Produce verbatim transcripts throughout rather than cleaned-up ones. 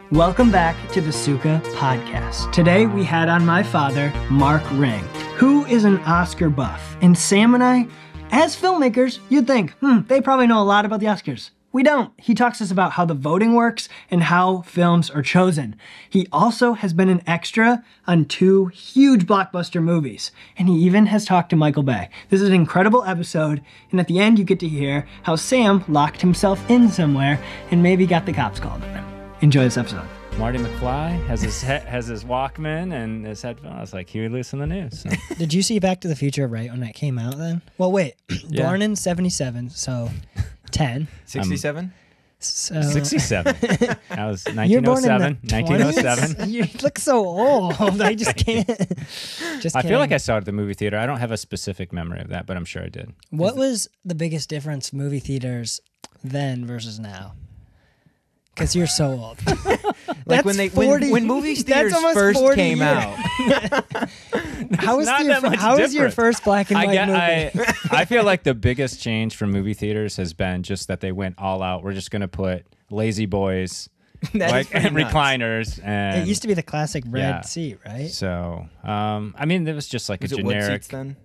Welcome back to the Suka Podcast. Today we had on my father, Mark Ring, who is an Oscar buff. And Sam and I, as filmmakers, you'd think, hmm, they probably know a lot about the Oscars. We don't. He talks to us about how the voting works and how films are chosen. He also has been an extra on two huge blockbuster movies. And he even has talked to Michael Bay. This is an incredible episode, and at the end you get to hear how Sam locked himself in somewhere and maybe got the cops called on him. Enjoy this episode. Marty McFly has his he- has his Walkman and his headphones. I was like, he would listen to the news. So. Did you see Back to the Future right when that came out then? Well, wait. Yeah. Born in seventy-seven, so ten. sixty-seven? So, sixty-seven. That was nineteen oh seven. nineteen oh seven. You look so old. I just can't. Just I kidding. feel like I saw it at the movie theater. I don't have a specific memory of that, but I'm sure I did. What was the biggest difference movie theaters then versus now? Because you're so old. Like when they when, when movie theaters first came years. out. How was not your that much how was your different. first black and I, white get, movie? I, I feel like the biggest change from movie theaters has been just that they went all out. We're just going to put lazy boys That like, is pretty and nuts. recliners. And It used to be the classic red yeah. seat, right? So, um, I mean, it was just like Was a it wood generic. seats then?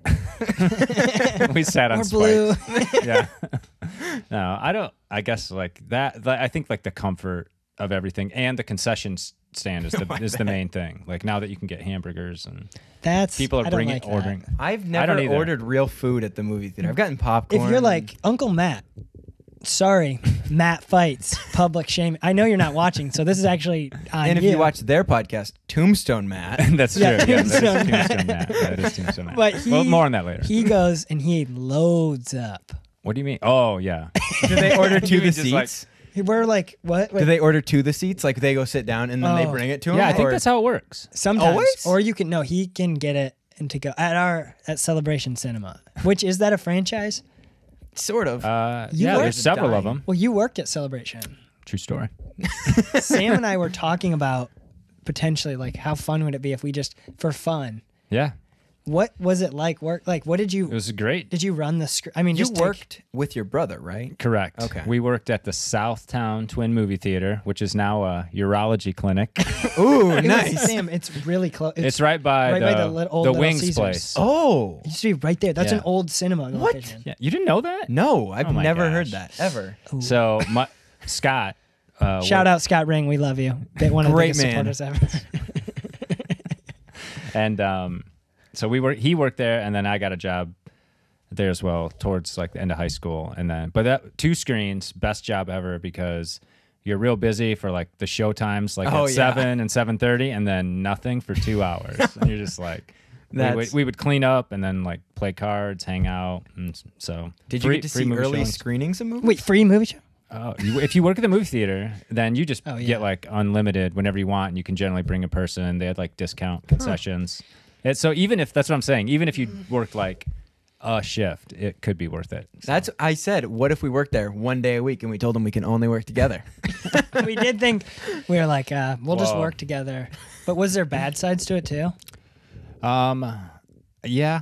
We sat on Or blue. spikes. Yeah. No, I don't. I guess like that. I think like the comfort of everything and the concession stand is the Oh, is the main thing. Like now that you can get hamburgers and That's people are I don't bringing like that. ordering. I've I never don't either. ordered real food at the movie theater. I've gotten popcorn. If you're like Uncle Matt, sorry, Matt fights public shame. I know you're not watching, so this is actually on and if you. you watch their podcast, Tombstone Matt. That's Yeah, true. Yeah, Tombstone that is Matt. Tombstone Matt. That is Tombstone Matt. But he, well, more on that later. He goes and he loads up. What do you mean? Oh, yeah. Do they order to You the mean just like- seats? We're like, what? Do they order to the seats? Like they go sit down and then they Oh. bring it to them? Yeah, I think or- that's how it works. Sometimes, Always? or you can no. He can get it and to go at our at Celebration Cinema, which is that a franchise? Sort of. Uh, You yeah, worked there's several dying. of them. Well, you worked at Celebration. True story. Sam and I were talking about potentially like how fun would it be if we just for fun. Yeah, What was it like? Work like what did you? it was great. Did you run the script? I mean, you just take- worked with your brother, right? Correct. Okay. We worked at the Southtown Twin Movie Theater, which is now a urology clinic. Ooh, It was- nice. Sam, it's really close. It's right by right the, by the lit- old the Little Wings Caesars. place. Oh. It used to be right there. That's Yeah. an old cinema What? location. Yeah, you didn't know that? No, I've Oh my never gosh. heard that ever. So my, Scott. Uh, Shout worked- out Scott Ring, we love you. They one of the Great biggest man. supporters ever. And um, so we were. He worked there, and then I got a job there as well towards like the end of high school, and then but that two screens, best job ever because you're real busy for like the show times, like Oh, at yeah. seven and seven thirty, and then nothing for two hours, and you're just like. We would, That's- we would clean up and then like play cards, hang out, and s- so. Did you free- get to free see movie early showings. screenings of movies? Wait, free movie show? Oh, you, if you work at the movie theater, then you just Oh, yeah. get like unlimited whenever you want, and you can generally bring a person. They had like discount concessions. And so even if that's what I'm saying, even if you worked like a shift, it could be worth it. So- That's I said. What if we worked there one day a week and we told them we can only work together? We did think we were like, uh, we'll just Whoa. work together. But was there bad sides to it too? um, yeah.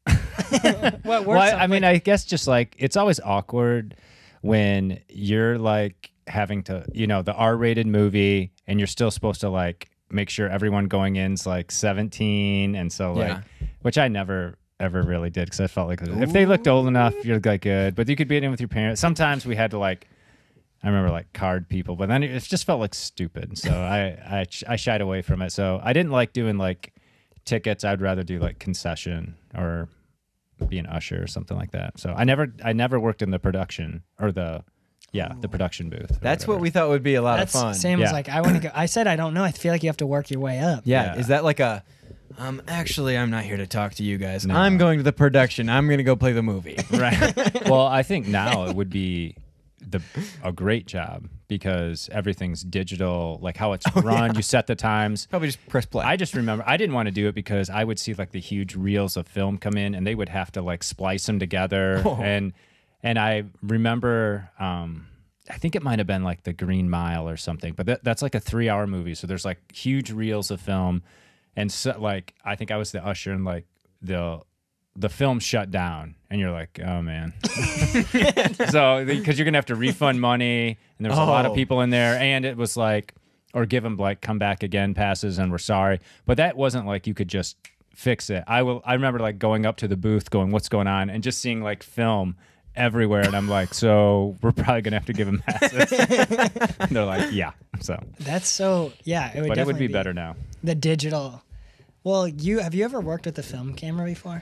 What Well, I, I mean, I guess just like it's always awkward when you're like having to, you know, the R-rated movie, and you're still supposed to like make sure everyone going in's like seventeen, and so like, Yeah. which I never ever really did because I felt like if they looked old enough, you're like good, but you could be in with your parents. Sometimes we had to like, I remember like card people, but then it just felt like stupid, so I I I shied away from it. So I didn't like doing like tickets. I'd rather do like concession or be an usher or something like that. So I never I never worked in the production or the yeah the production booth. or That's what whatever. we thought would be a lot That's, of fun. Sam was Yeah. like, I want to go. I said, I don't know. I feel like you have to work your way up. Yeah. Yeah. Is that like a? Um. Actually, I'm not here to talk to you guys. No. I'm going to the production. I'm going to go play the movie. right. Well, I think now it would be the a great job because everything's digital, like how it's run. You set the times. Probably just press play. I just remember I didn't want to do it because I would see like the huge reels of film come in and they would have to like splice them together. Oh. And and I remember um I think it might have been like The Green Mile or something, but that, that's like a three hour movie. So there's like huge reels of film. And so like I think I was the usher and like the the film shut down and you're like, oh man. So because you're gonna have to refund money and there's a lot of Oh. people in there, and it was like or give them like come back again passes and we're sorry. But that wasn't like you could just fix it. I will. I remember like going up to the booth, going, "What's going on?" and just seeing like film everywhere, and I'm like, "So we're probably gonna have to give them passes." And they're like, "Yeah." So that's so yeah. It would but it would definitely be better now. The digital. Well, you have you ever worked with a film camera before?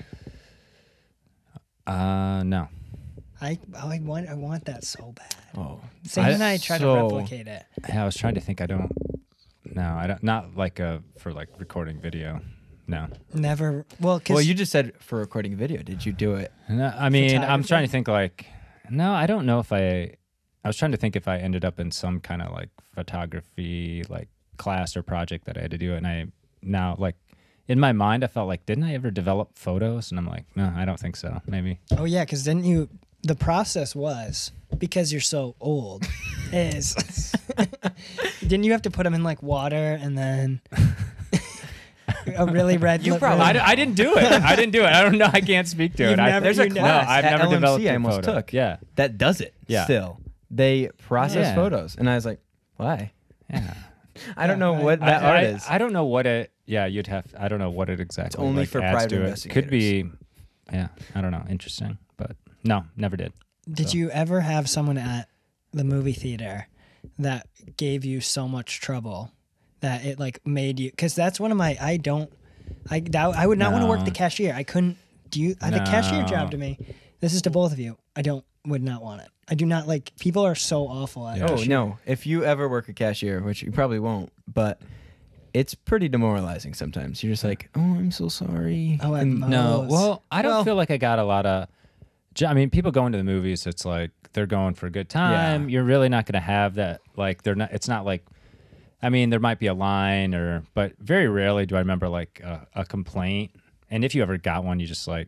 Uh, no. I I want I want that so bad. Oh, Sam I- and I try so- to replicate it. Yeah, I was trying to think. I don't. No, I don't. Not like a for like recording video. No. Never. Well, cause well, you just said for recording video. Did you do it? No, I mean, I'm Photography? trying to think like, no, I don't know if I, I was trying to think if I ended up in some kind of like photography, like class or project that I had to do. And I now like in my mind, I felt like, didn't I ever develop photos? And I'm like, no, I don't think so. Maybe. Oh yeah, because didn't you? The process was because you're so old. is didn't you have to put them in like water and then a really red? You lip probably- red- I, I didn't do it. I didn't do it. I don't know. I can't speak to You've it. I, never- There's a you know- class No, I've at never L M C developed I a almost photo. took. Yeah. That does it. Yeah. Still, they process Yeah. photos, and I was like, why? Yeah. I don't Yeah, know I- what that I, art I, is. I don't know what it. Yeah, you'd have. I don't know what it exactly. only like, for adds private to it. Could be. Yeah, I don't know. Interesting, but no, never did. Did So. you ever have someone at the movie theater that gave you so much trouble that it like made you? Because that's one of my. I don't. I that, I would not want to work No. the cashier. I couldn't. Do you? Uh, the cashier No. job to me. This is to both of you. I don't. Would not want it. I do not like. People are so awful at. Yeah. Oh cashier. no! If you ever work a cashier, which you probably won't, but it's pretty demoralizing sometimes. You're just like, oh, I'm so sorry. Oh, at And- most. No, well, I don't Well- feel like I got a lot of. ju- I mean, people going to the movies. It's like they're going for a good time. Yeah. You're really not going to have that. Like they're not. It's not like. I mean, there might be a line or, but very rarely do I remember like a, a complaint. And if you ever got one, you just like.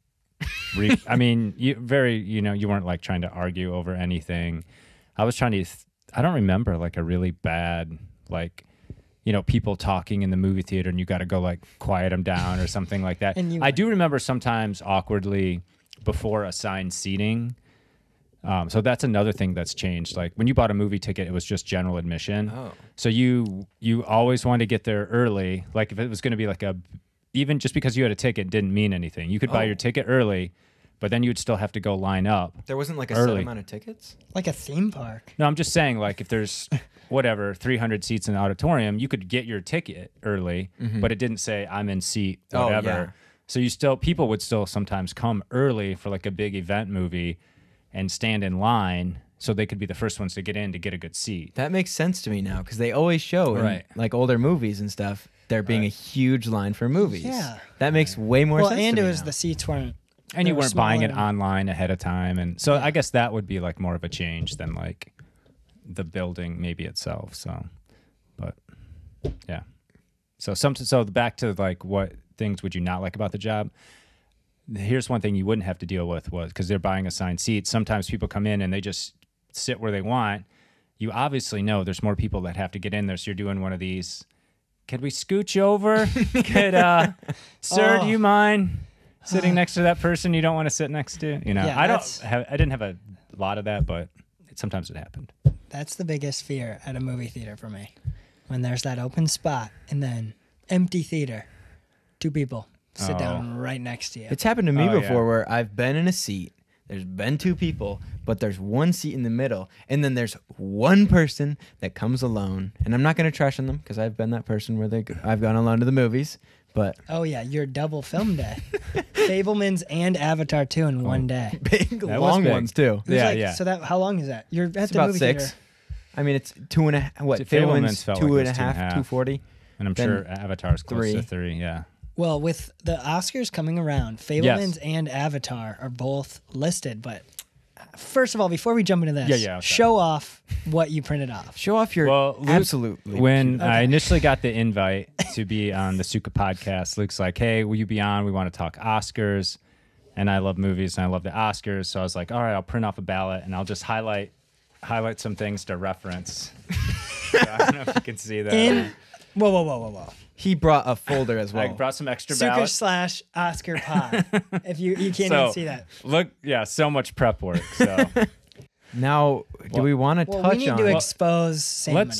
Re- I mean, you very. You know, you weren't like trying to argue over anything. I was trying to. Th- I don't remember like a really bad like. You know, people talking in the movie theater and you got to go like quiet them down or something like that. And you I do remember sometimes awkwardly before assigned seating. Um, so that's another thing that's changed. Like when you bought a movie ticket, it was just general admission. Oh. So you you always wanted to get there early. Like if it was going to be like a, even just because you had a ticket didn't mean anything. You could buy Oh. your ticket early, but then you'd still have to go line up. There wasn't like a set Early. amount of tickets. Like a theme park. No, I'm just saying, like, if there's whatever three hundred seats in the auditorium, you could get your ticket early, but it didn't say I'm in seat Oh, whatever. yeah. So you still, people would still sometimes come early for like a big event movie and stand in line so they could be the first ones to get in to get a good seat. That makes sense to me now because they always show in Right. like older movies and stuff there being a huge line for movies. Yeah. That makes way more Well, sense. and to it me was now. the seats weren't. And they you were weren't buying it smaller. online ahead of time. And so I guess that would be like more of a change than like the building maybe itself. So, but yeah. So some, so back to like what things would you not like about the job? Here's one thing you wouldn't have to deal with was because they're buying assigned seats. Sometimes people come in and they just sit where they want. You obviously know there's more people that have to get in there. So you're doing one of these. Could we scooch over? Could, uh, sir, Oh. do you mind sitting next to that person you don't want to sit next to? You know, Yeah, I don't that's- have, I didn't have a lot of that, but it, sometimes it happened. That's the biggest fear at a movie theater for me. When there's that open spot and then empty theater, two people sit Oh. down right next to you. It's happened to me Oh, before yeah. where I've been in a seat. There's been two people, but there's one seat in the middle, and then there's one person that comes alone. And I'm not going to trash on them because I've been that person where they I've gone alone to the movies. But Oh yeah, your double film day. Fablemans and Avatar two in one day. big, That was long big. ones too. It was Yeah, like- yeah. So that how long is that? You're at It's the about movie six. theater. I mean, it's two and a half. What? Fableman's Fableman's felt two like it and a was two and a half, half. two forty. And I'm Then sure Avatar's close three. to three. Yeah. Well, with the Oscars coming around, Fablemans and Avatar are both listed. But first of all, before we jump into this, Yeah, yeah, okay. show off what you printed off. Show off your Well, Luke, absolutely. When I Okay. initially got the invite to be on the Suka Podcast, Luke's like, hey, will you be on? We want to talk Oscars. And I love movies and I love the Oscars. So I was like, all right, I'll print off a ballot and I'll just highlight highlight some things to reference. So I don't know if you can see that. In whoa, whoa, whoa, whoa, whoa. he brought a folder as well. I brought some extra Suka ballots. slash Oscar Pod. If you you can't So, even see that. Look, yeah, so much prep work. So Now, do Well- we want to Well, touch we need on? to expose Sam let's and I.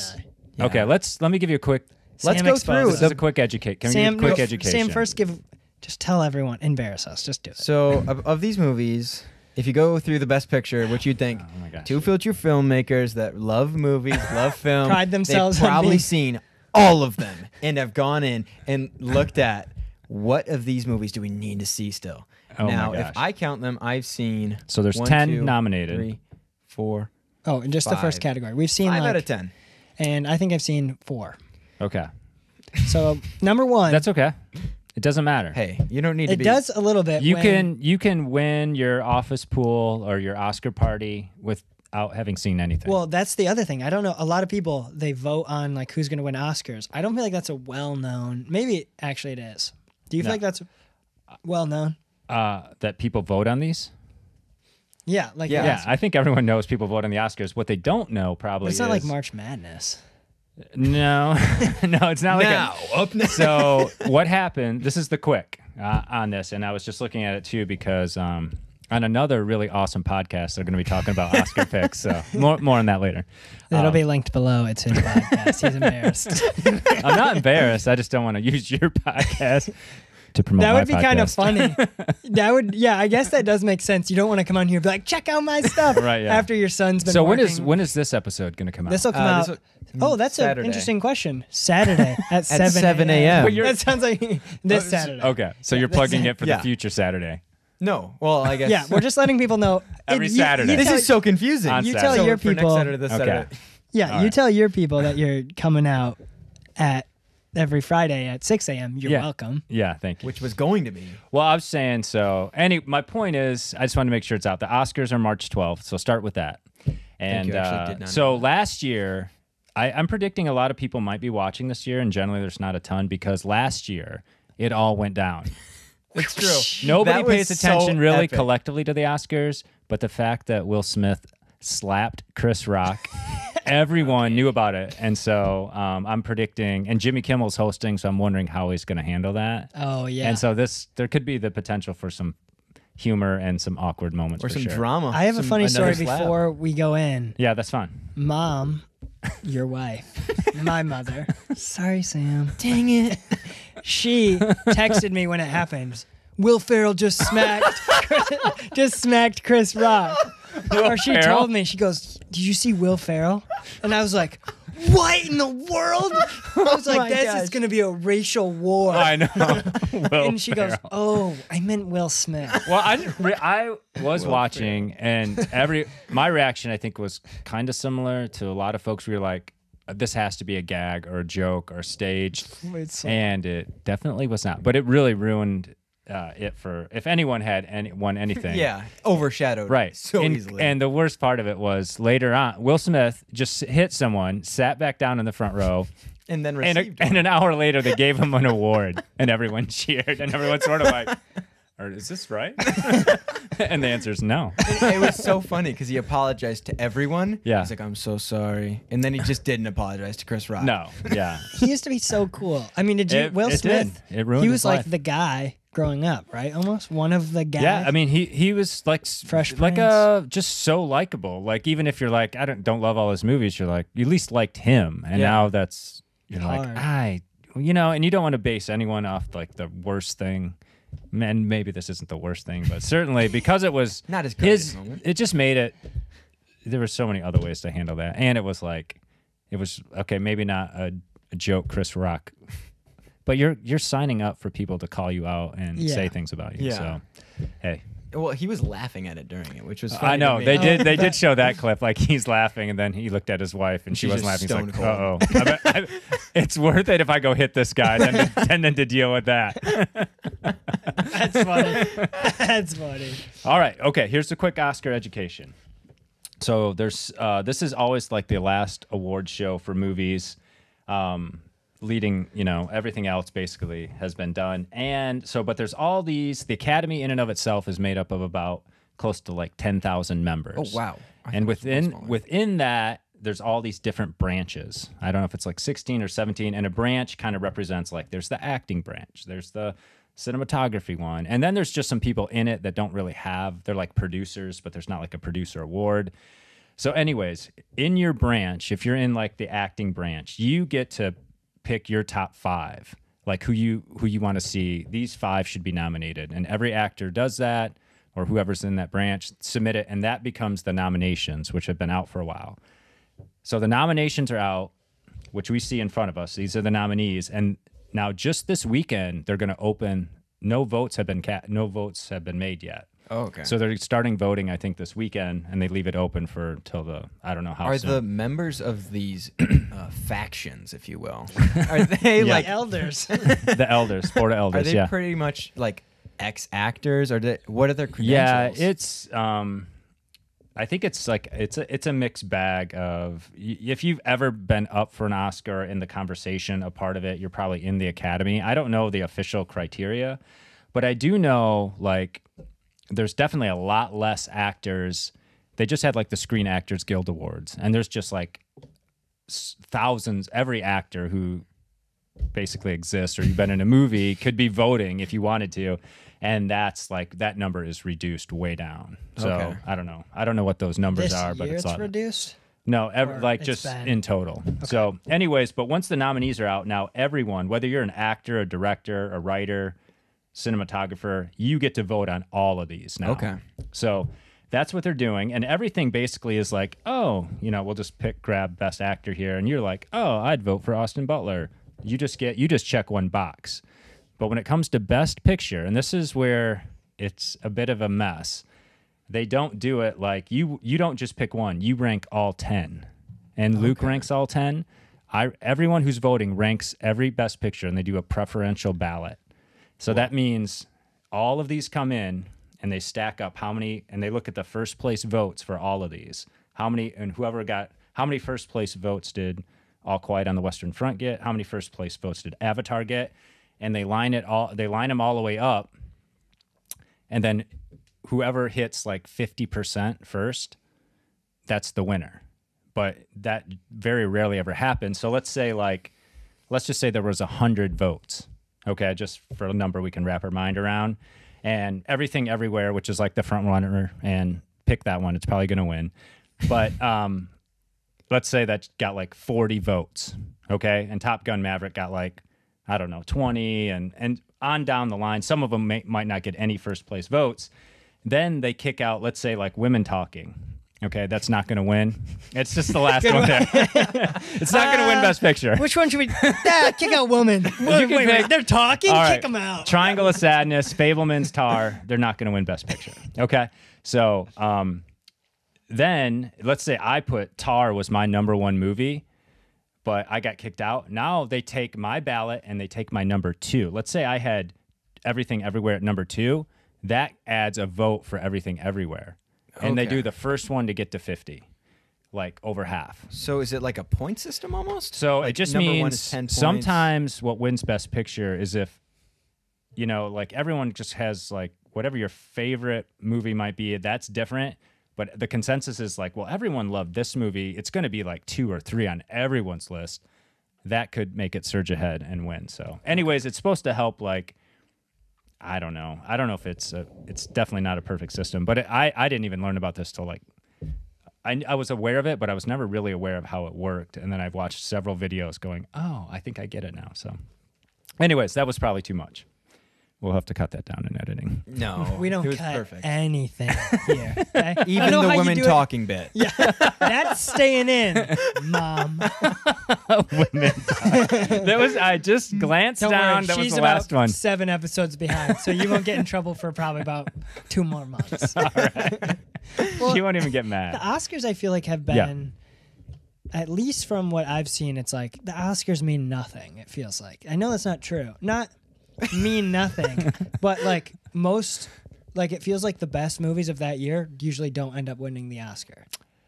Yeah. Okay, let's let me give you a quick. Let's Sam go exposes. through This the is a quick educate. Can Sam, we give a quick no, education? Sam, first give, just tell everyone, embarrass us. Just do it. So of, of these movies, if you go through the best picture, which you'd think Oh my gosh. two feature filmmakers that love movies, love film, Pride themselves they've on probably being- seen all of them and have gone in and looked at what of these movies do we need to see still. Oh my now, gosh. if I count them, I've seen So there's one, ten two, nominated. three, four, Oh, and just the first Five. category. We've seen five like, out of ten. and I think I've seen four. Okay, So number one, that's okay. It doesn't matter. Hey, you don't need to it be. does a little bit. You when- can you can win your office pool or your Oscar party without having seen anything. Well, that's the other thing. I don't know. A lot of people they vote on like who's going to win Oscars. I don't feel like that's a well-known. Maybe actually it is. Do you feel No. like that's well-known? uh, that people vote on these. Yeah, like Yeah. Yeah, yeah. I think everyone knows people vote on the Oscars. What they don't know probably It's not is like March Madness. no, no, it's not like a, now up next. so what happened, this is the quick uh, on this, and I was just looking at it too because um, on another really awesome podcast they're going to be talking about Oscar picks, so more, more on that later. It'll Um, be linked below. It's his podcast. He's embarrassed. I'm not embarrassed, I just don't want to use your podcast to promote That my would be kind of podcast. funny. That would, yeah. I guess that does make sense. You don't want to come on here and be like, check out my stuff. Right, yeah. After your son's been. So when working. is when is this episode going to come out? This will come Uh, out? this Oh, that's an Saturday. interesting question. Saturday at seven seven a m. But you're- That sounds like this Oh, Saturday. Okay, so you're plugging it for Yeah. the future Saturday. No, well, I guess. Yeah, we're just letting people know. Every It- you- Saturday. You, This tell, is so confusing. On you Saturday. tell So your for people. next Saturday, this Okay. Saturday. Yeah, All you right. tell your people that you're coming out at every Friday at six a m. You're Yeah. welcome. Yeah, thank you. Which was going to be. Well, I was saying so. Any, my point is, I just want to make sure it's out. The Oscars are March twelfth, so start with that. And you. Actually uh, did not so know that. last year, I, I'm predicting a lot of people might be watching this year, and generally there's not a ton because last year it all went down. It's true. Nobody That was pays attention so really epic. collectively to the Oscars, but the fact that Will Smith slapped Chris Rock, everyone knew about it. And so um, I'm predicting, and Jimmy Kimmel's hosting, so I'm wondering how he's going to handle that. Oh yeah. And so this, there could be the potential for some humor and some awkward moments Or for some sure. drama. I have a Some- funny story another slap. before we go in. Yeah, that's fine. Mom, your wife, my mother. Sorry, Sam. Dang it. She texted me when it happened. Will Ferrell just smacked, just smacked Chris Rock. Or she Ferrell? told me, she goes, "Did you see Will Ferrell?" And I was like, "What in the world?" I was Oh like, my "This gosh. is gonna be a racial war." I know. Will and she goes, Ferrell. "Oh, I meant Will Smith." Well, I, didn't re- I was watching, and every my reaction I think was kind of similar to a lot of folks. We were like, "This has to be a gag or a joke or staged," It's- and it definitely was not. But it really ruined uh, it for if anyone had any, won anything. Yeah. Overshadowed. Right. So and, easily. And the worst part of it was later on, Will Smith just hit someone, sat back down in the front row, and then and, a, received and an hour later they gave him an award, and everyone cheered, and everyone's sort of like, or is this right? And the answer is no. it. It was so funny because he apologized to everyone. Yeah. He's like, I'm so sorry. And then he just didn't apologize to Chris Rock. No. Yeah. He used to be so cool. I mean, did you It- Will it Smith? did. It ruined He his was like life. the guy growing up, right? Almost one of the guys. Yeah, I mean, he he was like s- Fresh like Prince. uh just so likable. Like even if you're like I don't don't love all his movies, you're like you at least liked him. And Yeah. now that's you're like Hard. I you know, and you don't want to base anyone off like the worst thing. And maybe this isn't the worst thing, but certainly because it was Not as good his, at the moment. it just made it. There were so many other ways to handle that, and it was like, it was okay. Maybe not a, a joke, Chris Rock, but you're you're signing up for people to call you out and Yeah. say things about you. Yeah. So, hey, Well, he was laughing at it during it, which was funny. I know to me. they did. They Oh, did show that clip. Like he's laughing, and then he looked at his wife, and she She's wasn't laughing. just He's like, stone "Uh oh, cold. I bet- I- it's worth it if I go hit this guy, than to, than, than to deal with that." That's funny. That's funny. All right. Okay. Here's the quick Oscar education. So there's uh, this is always like the last award show for movies, um, leading you know everything else basically has been done, and so but there's all these. The Academy in and of itself is made up of about close to like ten thousand members. Oh, wow. I And thought it was within smaller. within that, there's all these different branches. I don't know if it's like sixteen or seventeen, and a branch kind of represents like there's the acting branch, there's the cinematography one, and then there's just some people in it that don't really have. They're like producers, but there's not like a producer award. So anyways, in your branch, if you're in like the acting branch, you get to pick your top five, like who you who you want to see. These five should be nominated, and every actor does that, or whoever's in that branch, submit it, and that becomes the nominations, which have been out for a while. So the nominations are out, which we see in front of us. These are the nominees, and now just this weekend they're going to open. No votes have been ca- no votes have been made yet. Oh, okay. So they're starting voting, I think, this weekend, and they leave it open for till the I don't know how. Are soon. the members of these uh, factions, if you will, are they Yeah. like Elders. the elders, board of Are elders? they Yeah, pretty much like ex actors, or they, what are their credentials? yeah. It's um, I think it's like it's a it's a mixed bag of y- if you've ever been up for an Oscar in the conversation, a part of it, you're probably in the Academy. I don't know the official criteria, but I do know like there's definitely a lot less actors. They just had like the Screen Actors Guild Awards, and there's just like s- thousands. Every actor who basically exists or you've been in a movie could be voting if you wanted to. And that's like that number is reduced way down. So Okay. I don't know. I don't know what those numbers This are, but year it's, it's a lot. reduced. No, ev- Or like it's just been- in total. So, anyways, but once the nominees are out, now everyone, whether you're an actor, a director, a writer, cinematographer, you get to vote on all of these now. Okay. So that's what they're doing, and everything basically is like, oh, you know, we'll just pick grab best actor here, and you're like, oh, I'd vote for Austin Butler. You just get you just check one box. But when it comes to best picture, and this is where it's a bit of a mess. They don't do it like you you don't just pick one. You rank all ten. And Luke Okay. ranks all ten. I everyone who's voting ranks every best picture, and they do a preferential ballot. So that means all of these come in and they stack up how many, and they look at the first place votes for all of these. How many, and whoever got, how many first place votes did All Quiet on the Western Front get? How many first place votes did Avatar get? And they line it all, they line them all the way up. And then whoever hits like fifty percent first, that's the winner. But that very rarely ever happens. So let's say like, let's just say there was a hundred votes. Okay, just for a number we can wrap our mind around. And Everything Everywhere, which is like the front runner, and pick that one, it's probably going to win. But um, let's say that got like forty votes, okay? And Top Gun Maverick got like, I don't know, twenty, and, and on down the line. Some of them may, might not get any first place votes. Then they kick out, let's say, like Women Talking. Okay, that's not going to win. It's just the last one there. It's not going to win Uh, Best Picture. Which one should we? Ah, kick out woman. Wait, can wait, wait, pick- they're talking. All Kick right. them out. Triangle of Sadness, Fableman's Tar, they're not going to win Best Picture. Okay? So um, then, let's say I put Tar was my number one movie, but I got kicked out. Now they take my ballot and they take my number two. Let's say I had Everything Everywhere at number two. That adds a vote for Everything Everywhere. And they Okay. do the first one to get to fifty, like over half. So is it like a point system almost? So Like it just number means one is ten points. sometimes what wins Best Picture is if, you know, like everyone just has like whatever your favorite movie might be, that's different. But the consensus is like, well, everyone loved this movie. It's going to be like two or three on everyone's list. That could make it surge ahead and win. So anyways, it's supposed to help like, I don't know. I don't know if it's a, it's definitely not a perfect system, but it, I, I didn't even learn about this till like, I, I was aware of it, but I was never really aware of how it worked. And then I've watched several videos going, oh, I think I get it now. So anyways, that was probably too much. We'll have to cut that down in editing. No, We it don't was cut perfect. anything here. Okay? I Even know the how you women do it. talking bit. Yeah, that's staying in, Mom. Women. That was, I just glanced Don't down. worry, That was she's the about last one. seven episodes behind, so you won't get in trouble for probably about two more months. All right. Well, She won't even get the mad. Oscars, I feel like, have Yeah. been, at least from what I've seen, it's like the Oscars mean nothing, it feels like. I know that's not true. Not mean nothing, but like most, like it feels like the best movies of that year usually don't end up winning the Oscar.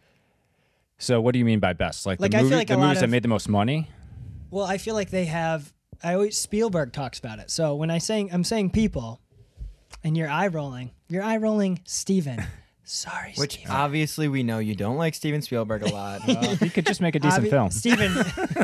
So what do you mean by best? Like, Like, the, I feel movie, like the a lot movies that of- made the most money? Well, I feel like they have, I always, Spielberg talks about it. So when I saying, I'm saying people, and you're eye rolling, you're eye rolling Steven. Sorry, Which Steven. obviously we know you don't like Steven Spielberg a lot. Well, you could just make a decent Obvi- film. Steven.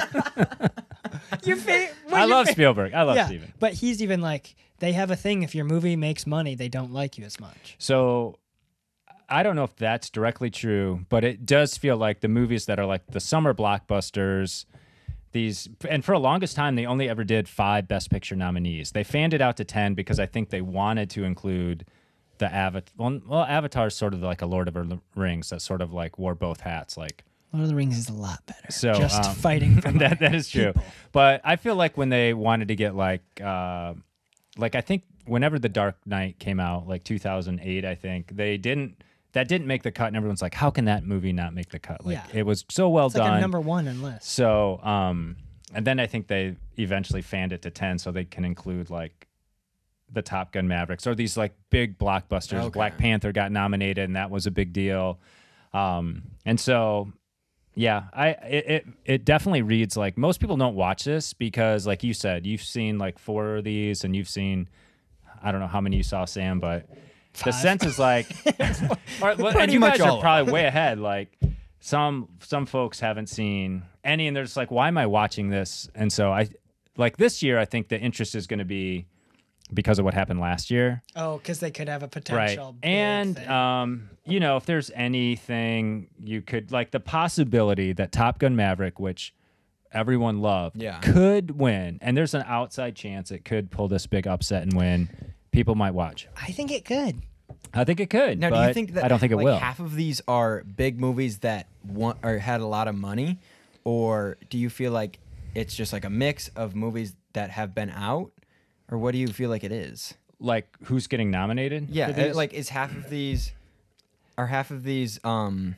your fa- what I your love fa- Spielberg. I love yeah, Steven. but he's even like, they have a thing, if your movie makes money, they don't like you as much. So I don't know if that's directly true, but it does feel like the movies that are like the summer blockbusters, these, and for the longest time, they only ever did five Best Picture nominees. They fanned it out to ten because I think they wanted to include the Avatar. Well, well Avatar is sort of like a Lord of the Rings that sort of like wore both hats. Like Lord of the Rings is a lot better. So just um, fighting for that. That is true. people. But I feel like when they wanted to get like, uh, like I think whenever The Dark Knight came out, like two thousand eight, I think they didn't. That didn't make the cut, and everyone's like, "How can that movie not make the cut?" Like Yeah. it was so well It's done. like a number one on list. So, um, and then I think they eventually fanned it to ten, so they can include like the Top Gun Mavericks or these like big blockbusters. Okay. Black Panther got nominated, and that was a big deal. Um, and so, yeah, I it, it it definitely reads like most people don't watch this because, like you said, you've seen like four of these, and you've seen I don't know how many you saw, Sam, but. The Five. sense is like, or, well, and Pretty you much guys all are of probably way ahead. Like some some folks haven't seen any, and they're just like, why am I watching this? And so I, like this year, I think the interest is going to be because of what happened last year, Oh, because they could have a right? potential. big And thing. um, you know, if there's anything you could like, the possibility that Top Gun Maverick, which everyone loved, Yeah. could win, and there's an outside chance it could pull this big upset and win. People might watch. I think it could. I think it could. Now, but do you think that I don't think it like, will. half of these are big movies that want or had a lot of money, or do you feel like it's just like a mix of movies that have been out, or what do you feel like it is? Like who's getting nominated? Yeah, for uh, these? like is half of these are half of these um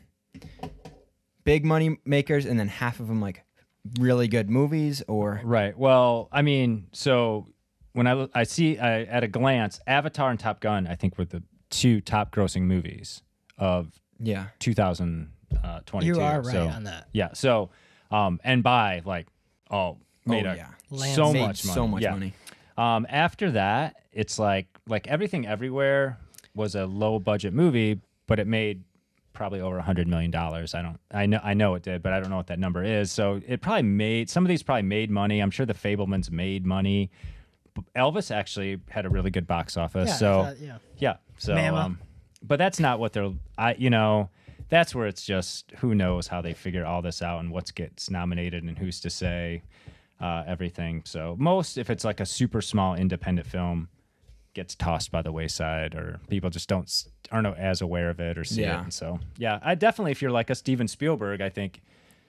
big money makers, and then half of them like really good movies, or right. Well, I mean, so when I look, I see I, at a glance, Avatar and Top Gun, I think were the two top grossing movies of yeah, two thousand twenty-two. You are right so, on that. Yeah. So, um, and by like, oh, made oh a, yeah, Land- so Made much money. so much Yeah. money. Um, after that, it's like like Everything Everywhere was a low budget movie, but it made probably over a hundred million dollars. I don't, I know, I know it did, but I don't know what that number is. So it probably made some of these probably made money. I'm sure the Fablemans made money. Elvis actually had a really good box office. Yeah, I so thought- yeah. yeah. So, Mama. um, but that's not what they're. I you know that's where it's just who knows how they figure all this out and what gets nominated and who's to say uh, everything. So most, if it's like a super small independent film, gets tossed by the wayside, or people just don't s- aren't as aware of it or see Yeah. it. And so yeah, I definitely, if you're like a Steven Spielberg, I think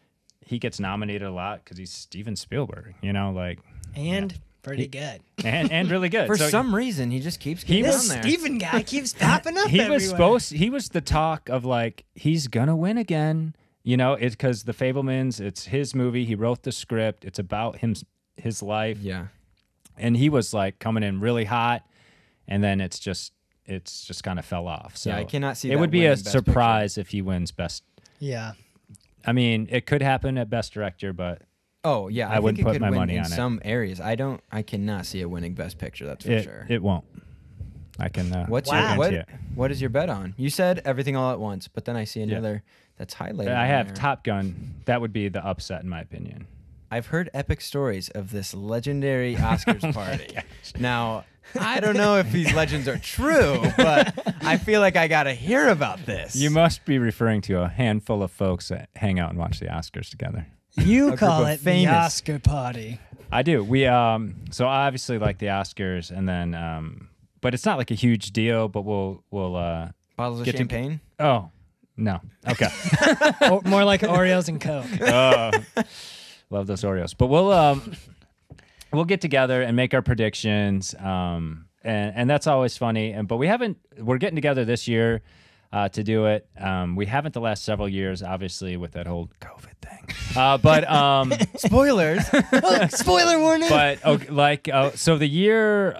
he gets nominated a lot because he's Steven Spielberg. You know, like And pretty good. and and really good For So some reason, he just keeps He getting This on there. Steven guy keeps popping up he everywhere. was supposed he was the talk of like he's gonna win again, you know. It's because the Fablemans, it's his movie, he wrote the script, it's about him, his life, Yeah, and he was like coming in really hot, and then it's just it's just kind of fell off. So Yeah, I cannot see it that would be a winning Best surprise if he wins best. Yeah. I mean, it could happen at best director, but Oh yeah, I I, think wouldn't it put could my win money in on it. some areas. I don't. I cannot see it winning Best Picture. That's for it sure. it won't. I can. Uh, What's Wow. your what? guarantee What is your bet on? You said Everything All at Once, but then I see another that's highlighted. it. I on have there. Top Gun. That would be the upset in my opinion. I've heard epic stories of this legendary Oscars party. Now, I don't know if these legends are true, but I feel like I gotta hear about this. You must be referring to a handful of folks that hang out and watch the Oscars together. You group call of it the famous- Oscar party. I do. We um so obviously like the Oscars, and then um but it's not like a huge deal, but we'll we'll uh Bottles of Get to- champagne. oh no. Okay. Or, more like Oreos and Coke. Oh, love those Oreos. But we'll um we'll get together and make our predictions. Um and, and that's always funny. And but we haven't we're getting together this year uh to do it. Um we haven't the last several years, obviously, with that whole COVID thing. Uh but um Spoilers. Oh, spoiler warning. but okay, like uh, so the year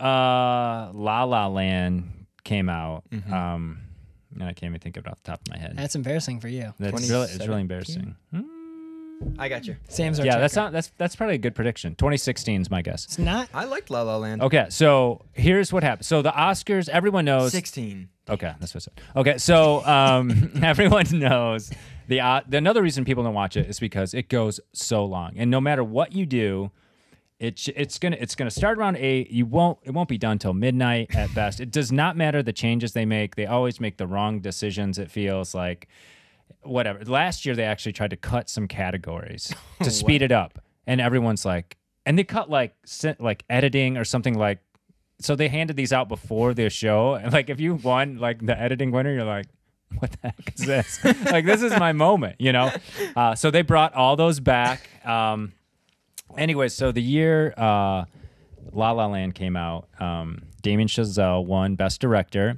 uh La La Land came out, Mm-hmm. um and I can't even think of it off the top of my head. That's embarrassing for you. That's really it's really twenty seventeen? embarrassing. I got you. Sam's our Yeah, checker. that's not that's that's probably a good prediction. twenty sixteen is my guess. It's not. I liked La La Land. Okay, so here's what happened. So the Oscars, everyone knows. Sixteen. Okay, that's what I said. Okay, so um, everyone knows the, uh, the another reason people don't watch it is because it goes so long, and no matter what you do, It's it's gonna it's gonna start around eight. You won't it won't be done till midnight at best. It does not matter the changes they make. They always make the wrong decisions. It feels like whatever. Last year they actually tried to cut some categories to speed it up, and everyone's like, and they cut like like editing or something like. So they handed these out before the show, and like if you won like the editing winner, you're like, what the heck is this? Like this is my moment, you know. Uh, so they brought all those back. Um, Anyway, so the year uh, La La Land came out, um, Damien Chazelle won Best Director,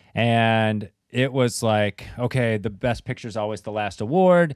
and it was like, okay, the Best Picture is always the last award,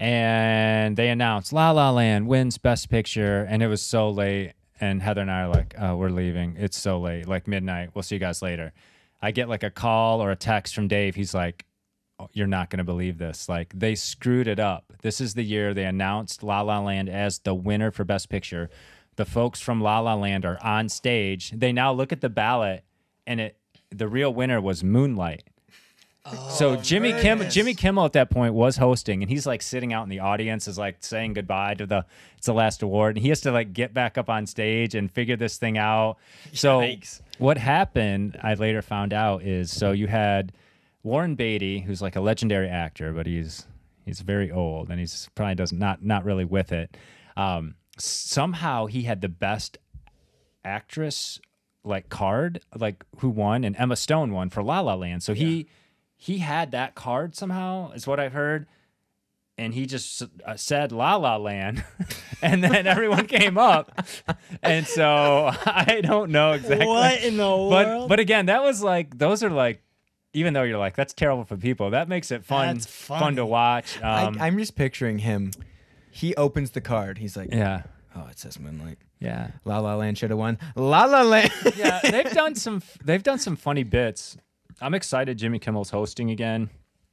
and they announced La La Land wins Best Picture, and it was so late, and Heather and I are like, oh, we're leaving. It's so late, like midnight. We'll see you guys later. I get like a call or a text from Dave. He's like, you're not going to believe this. Like, they screwed it up. This is the year they announced La La Land as the winner for Best Picture. The folks from La La Land are on stage. They now look at the ballot, and it the real winner was Moonlight. Oh, so Jimmy Kim, Jimmy Kimmel at that point was hosting, and he's like sitting out in the audience, is like saying goodbye to the it's the last award, and he has to like get back up on stage and figure this thing out. So Yikes. What happened, I later found out, is so you had Warren Beatty, who's like a legendary actor, but he's he's very old, and he's probably doesn't not not really with it. Um, somehow he had the best actress like card, like who won, and Emma Stone won for La La Land. So yeah. he he had that card somehow, is what I've heard, and he just uh, said La La Land, and then everyone came up, and so I don't know exactly what in the world. But but again, that was like those are like. Even though you're like, that's terrible for people, that makes it fun fun to watch. Um, I, I'm just picturing him. He opens the card. He's like, yeah. Oh, it says Moonlight. Yeah. La La Land should have won. La La Land. Yeah, they've done some they've done some funny bits. I'm excited Jimmy Kimmel's hosting again.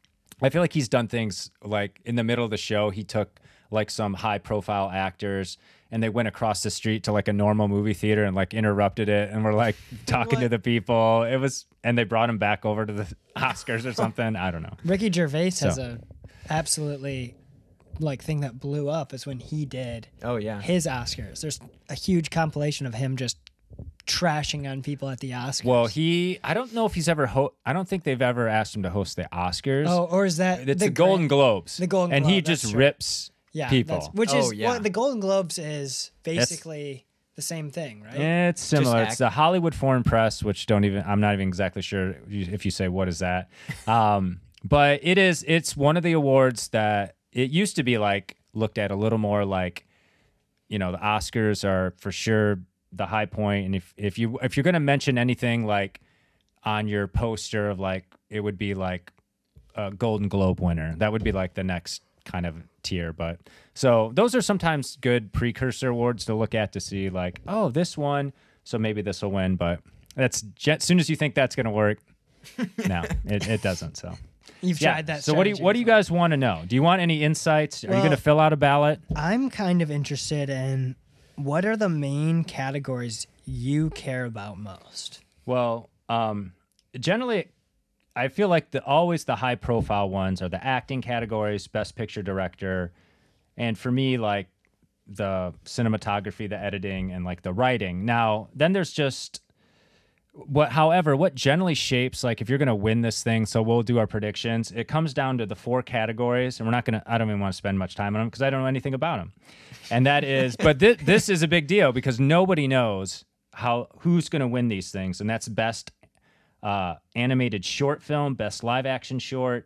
I feel like he's done things like in the middle of the show, he took like some high profile actors and they went across the street to like a normal movie theater and like interrupted it and were like talking What? to the people. It was, and they brought him back over to the Oscars or something. I don't know. Ricky Gervais has So. a absolutely like thing that blew up is when he did Oh, yeah. his Oscars. There's a huge compilation of him just trashing on people at the Oscars. Well, he, I don't know if he's ever, ho- I don't think they've ever asked him to host the Oscars. oh, or is that It's the, Golden Gra- Globes. The Golden And he Globe, just that's true. rips yeah, people. that's- which Oh, is yeah. what the Golden Globes is basically the same thing, right? It's similar. act- It's the Hollywood Foreign Press, which don't even, I'm not even exactly sure if you say, what is that? Um, but it is, it's one of the awards that it used to be like looked at a little more like, you know, the Oscars are for sure the high point. And if, if you, if you're going to mention anything like on your poster of like, it would be like a Golden Globe winner. That would be like the next kind of tier. But so those are sometimes good precursor awards to look at to see like, oh, this one, so maybe this will win. But that's as soon as you think that's going to work, no, it, it doesn't. So You've yeah. tried that. So what do you, strategy what do you before. guys want to know? Do you want any insights? Are you Well- going to fill out a ballot? I'm kind of interested in what are the main categories you care about most? Well, um, generally, I feel like the always the high profile ones are the acting categories, best picture director, and for me, like the cinematography, the editing, and like the writing. Now, then there's just what, however, what generally shapes, like if you're going to win this thing, so we'll do our predictions. It comes down to the four categories, and we're not going to, I don't even want to spend much time on them because I don't know anything about them. And that is, but this, this is a big deal because nobody knows how, who's going to win these things. And that's best uh, animated short film, best live action short,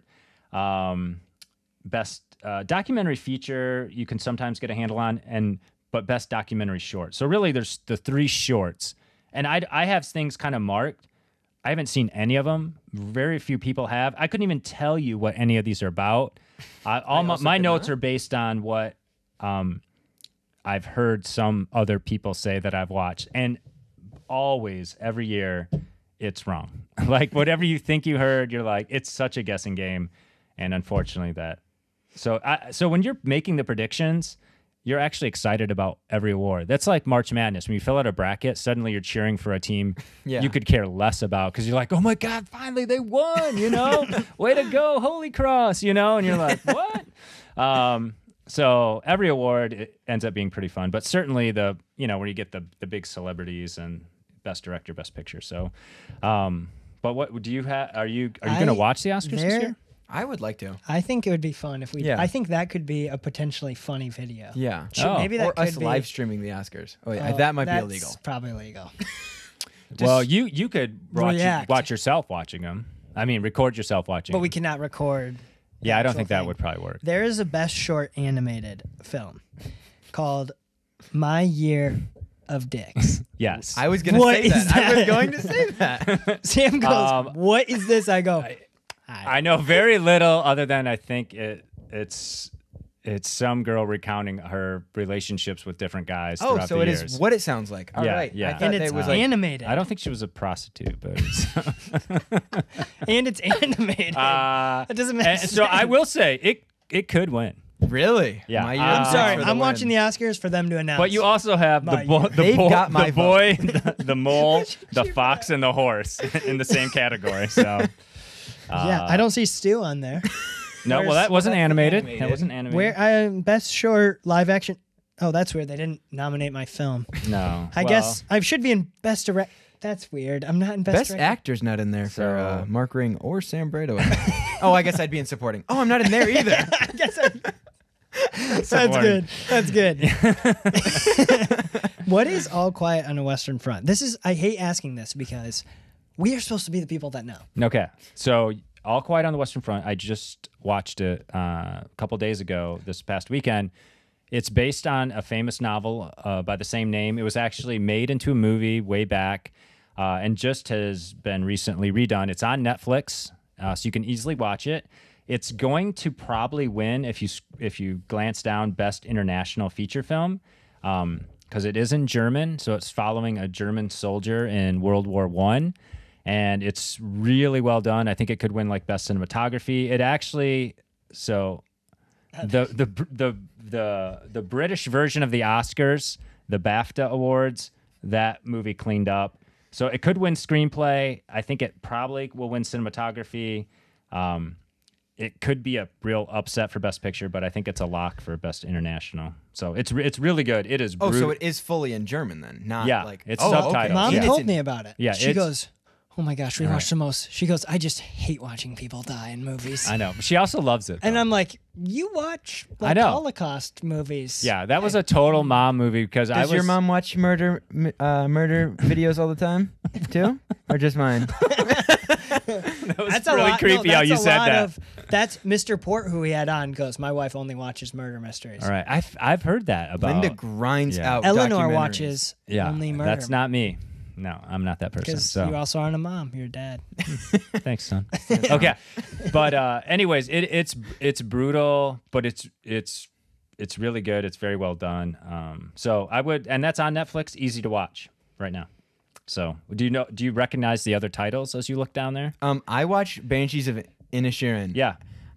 um, best uh, documentary feature you can sometimes get a handle on, and but best documentary short. So really there's the three shorts. And I, I have things kind of marked. I haven't seen any of them. Very few people have. I couldn't even tell you what any of these are about. Uh, all my, my notes are based on what um, I've heard some other people say that I've watched. And always, every year, it's wrong. Like, whatever you think you heard, you're like, it's such a guessing game. And unfortunately, that. So, I, so when you're making the predictions, you're actually excited about every award. That's like March Madness. When you fill out a bracket, suddenly you're cheering for a team Yeah. you could care less about because you're like, oh my God, finally they won, you know? Way to go, Holy Cross, you know? And you're like, what? um, so every award it ends up being pretty fun, but certainly the you know where you get the the big celebrities and best director, best picture. So, um, but what do you have? Are you are you going to watch the Oscars this year? I would like to. I think it would be fun if we. Yeah. I think that could be a potentially funny video. Yeah. Should- Oh. Maybe that Or could us be, live streaming the Oscars. Oh, yeah, Oh, that might be that's illegal. Probably illegal. Well, you you could watch, React. watch yourself watching them. I mean, record yourself watching. But we them. cannot record. the Yeah, I don't actual think that thing. would probably work. There is a best short animated film called My Year of Dicks. Yes. I was going to What say is that. I was that? going to say that. Sam goes, Um, "What is this?" I go, I know very little other than I think it it's it's some girl recounting her relationships with different guys. Oh, throughout so the it years. is what it sounds like. All Yeah, right. yeah. I thought and that it's it was like animated. I don't think she was a prostitute, but it's, and it's animated. uh, That doesn't make and sense. so I will say it it could win. really. Yeah. My I'm year of I'm dicks sorry. for the I'm win. watching the Oscars for them to announce. But you also have the My bo- year. the, They've bo- got my the boy, the, the mole, the fox, and the horse in the same category. So uh, yeah, I don't see Stu on there. no, well Where's- that wasn't that's animated. animated. That wasn't animated. Where I best short live action. Oh, that's weird. They didn't nominate my film. No. I Well, guess I should be in best direct. That's weird. I'm not in best, Best director. actor's not in there for uh, So- Mark Ring or Sam Brado. Oh, I guess I'd be in supporting. Oh, I'm not in there either. I guess I, that's Supporting. good. That's good. What is All Quiet on the Western Front? This is. I hate asking this because we are supposed to be the people that know. Okay, so All Quiet on the Western Front. I just watched it uh, a couple days ago, this past weekend. It's based on a famous novel uh, by the same name. It was actually made into a movie way back, uh, and just has been recently redone. It's on Netflix, uh, so you can easily watch it. It's going to probably win if you if you glance down Best International Feature Film, because it is in German, so it's following a German soldier in World War One. And it's really well done. I think it could win like best cinematography. It actually, so the the the the the British version of the Oscars, the BAFTA awards, that movie cleaned up. So it could win screenplay. I think it probably will win cinematography. Um, it could be a real upset for best picture, but I think it's a lock for best international. So it's re- it's really good. It is. Oh, brut- so it is fully in German then, not Yeah, like it's oh, subtitled. Okay. Mom Yeah. told It's in- me about it. Yeah, she it's- goes, "Oh my gosh, we All watched right. the most." She goes, "I just hate watching people die in movies." I know. She also loves it. And though. I'm like, "You watch I like know. Holocaust movies?" Yeah, that was a total mom movie because I Does was. your mom watch murder uh, murder videos all the time too, or just mine? That was That's really a lot. creepy no, how that's you a said lot that. Of, that's Mister Port, who we had on, goes, "My wife only watches murder mysteries." All right, I've I've heard that about. Linda grinds Yeah. out. Eleanor documentaries. watches yeah, only murder. that's not me. No, I'm not that person. because So you also aren't a mom. You're a dad. thanks, son. Okay, but uh, anyways, it, it's it's brutal, but it's it's it's really good. It's very well done. Um, so I would, and that's on Netflix, easy to watch right now. So do you know? Do you recognize the other titles as you look down there? Um, I watched Banshees of Inisherin. Yeah.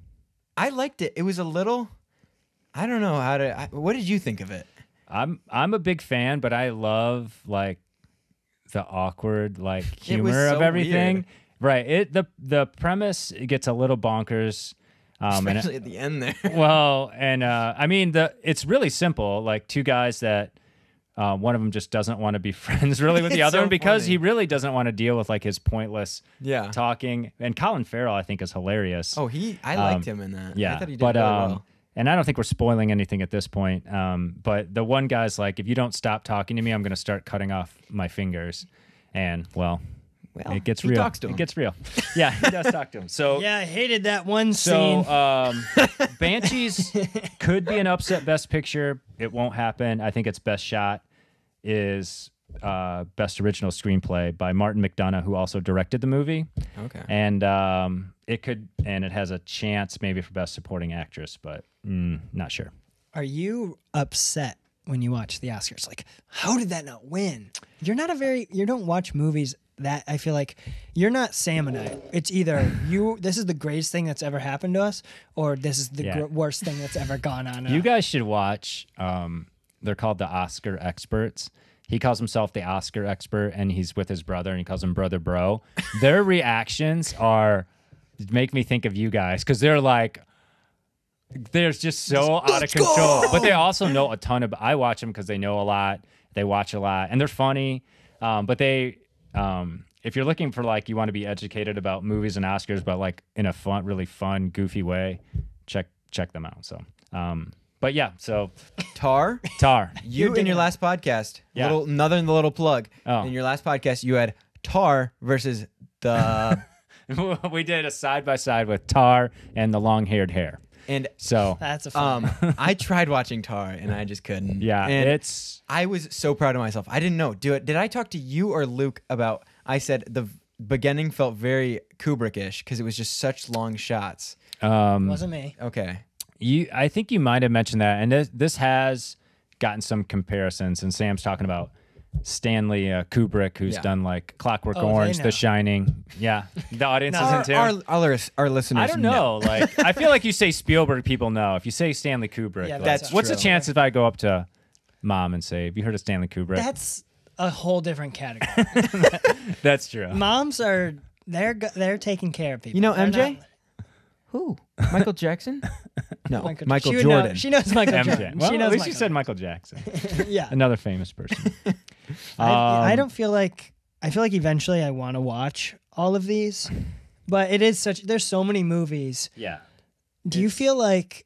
I liked it. It was a little. I don't know how to. I, what did you think of it? I'm I'm a big fan, but I love like the awkward like It was humor so of everything. weird. Right. It the the premise it gets a little bonkers. Um, and it- Especially at the end there. well, and uh, I mean the it's really simple. Like two guys that uh, one of them just doesn't want to be friends really with the It's other so one because funny. he really doesn't want to deal with like his pointless Yeah. talking. And Colin Farrell I think is hilarious. Oh, he. I Um, liked him in that. Yeah, I thought he did but really um, well. and I don't think we're spoiling anything at this point. Um, but the one guy's like, if you don't stop talking to me, I'm going to start cutting off my fingers. And well, Well, it gets he real. talks to him. It gets real. Yeah, he does talk to him. So Yeah, I hated that one so scene. um, Banshees could be an upset best picture. It won't happen. I think its best shot is uh, best original screenplay by Martin McDonough, who also directed the movie. Okay. And um, it could, and it has a chance maybe for best supporting actress, but mm, not sure. Are you upset when you watch the Oscars? Like, how did that not win? You're not a very. You don't watch movies that I feel like you're not Sam and I. It's either you. This is the greatest thing that's ever happened to us, or this is the Yeah. gr- worst thing that's ever gone on. in You our- guys should watch. Um, they're called the Oscar Experts. He calls himself the Oscar Expert, and he's with his brother, and he calls him Brother Bro. Their reactions are make me think of you guys because they're like, they're just so out of control. Go! But they also know a ton of. I watch them because they know a lot. They watch a lot, and they're funny. Um, but they, um, if you're looking for like you want to be educated about movies and Oscars, but like in a fun, really fun, goofy way, check check them out. So, um, but yeah, so Tar, Tar, you in your last podcast, Yeah. little another little plug. Oh. In your last podcast, you had Tar versus the. we did a side by side with Tar and the long haired hair. And so That's a fun. um, I tried watching Tar and I just couldn't. yeah, and it's I was so proud of myself. I didn't know. Do it. Did I talk to you or Luke about? I said the beginning felt very Kubrick-ish because it was just such long shots. um, Wasn't me. Okay. You, I think you might have mentioned that, and this, this has gotten some comparisons. And Sam's talking about Stanley uh, Kubrick, who's Yeah. done like Clockwork Oh, they Orange, know. The Shining. Yeah, the audience No, is Our, into. our, our, our listeners. I don't know. Like, I feel like you say Spielberg, people know. If you say Stanley Kubrick, Yeah, like, that's what's the true. chance if I go up to mom and say, "Have you heard of Stanley Kubrick?" That's a whole different category. That's true. Moms are they're go- they're taking care of people. You know They're M J? not- Who? Michael Jackson? No, Michael, Michael, she would know- Jordan. she knows Michael M J. Jordan. Well, she at knows least Michael. you said Michael Jackson, yeah. another famous person. I, I Um, don't feel like I feel like eventually I want to watch all of these, but it is such. There's so many movies. Yeah. Do you feel like,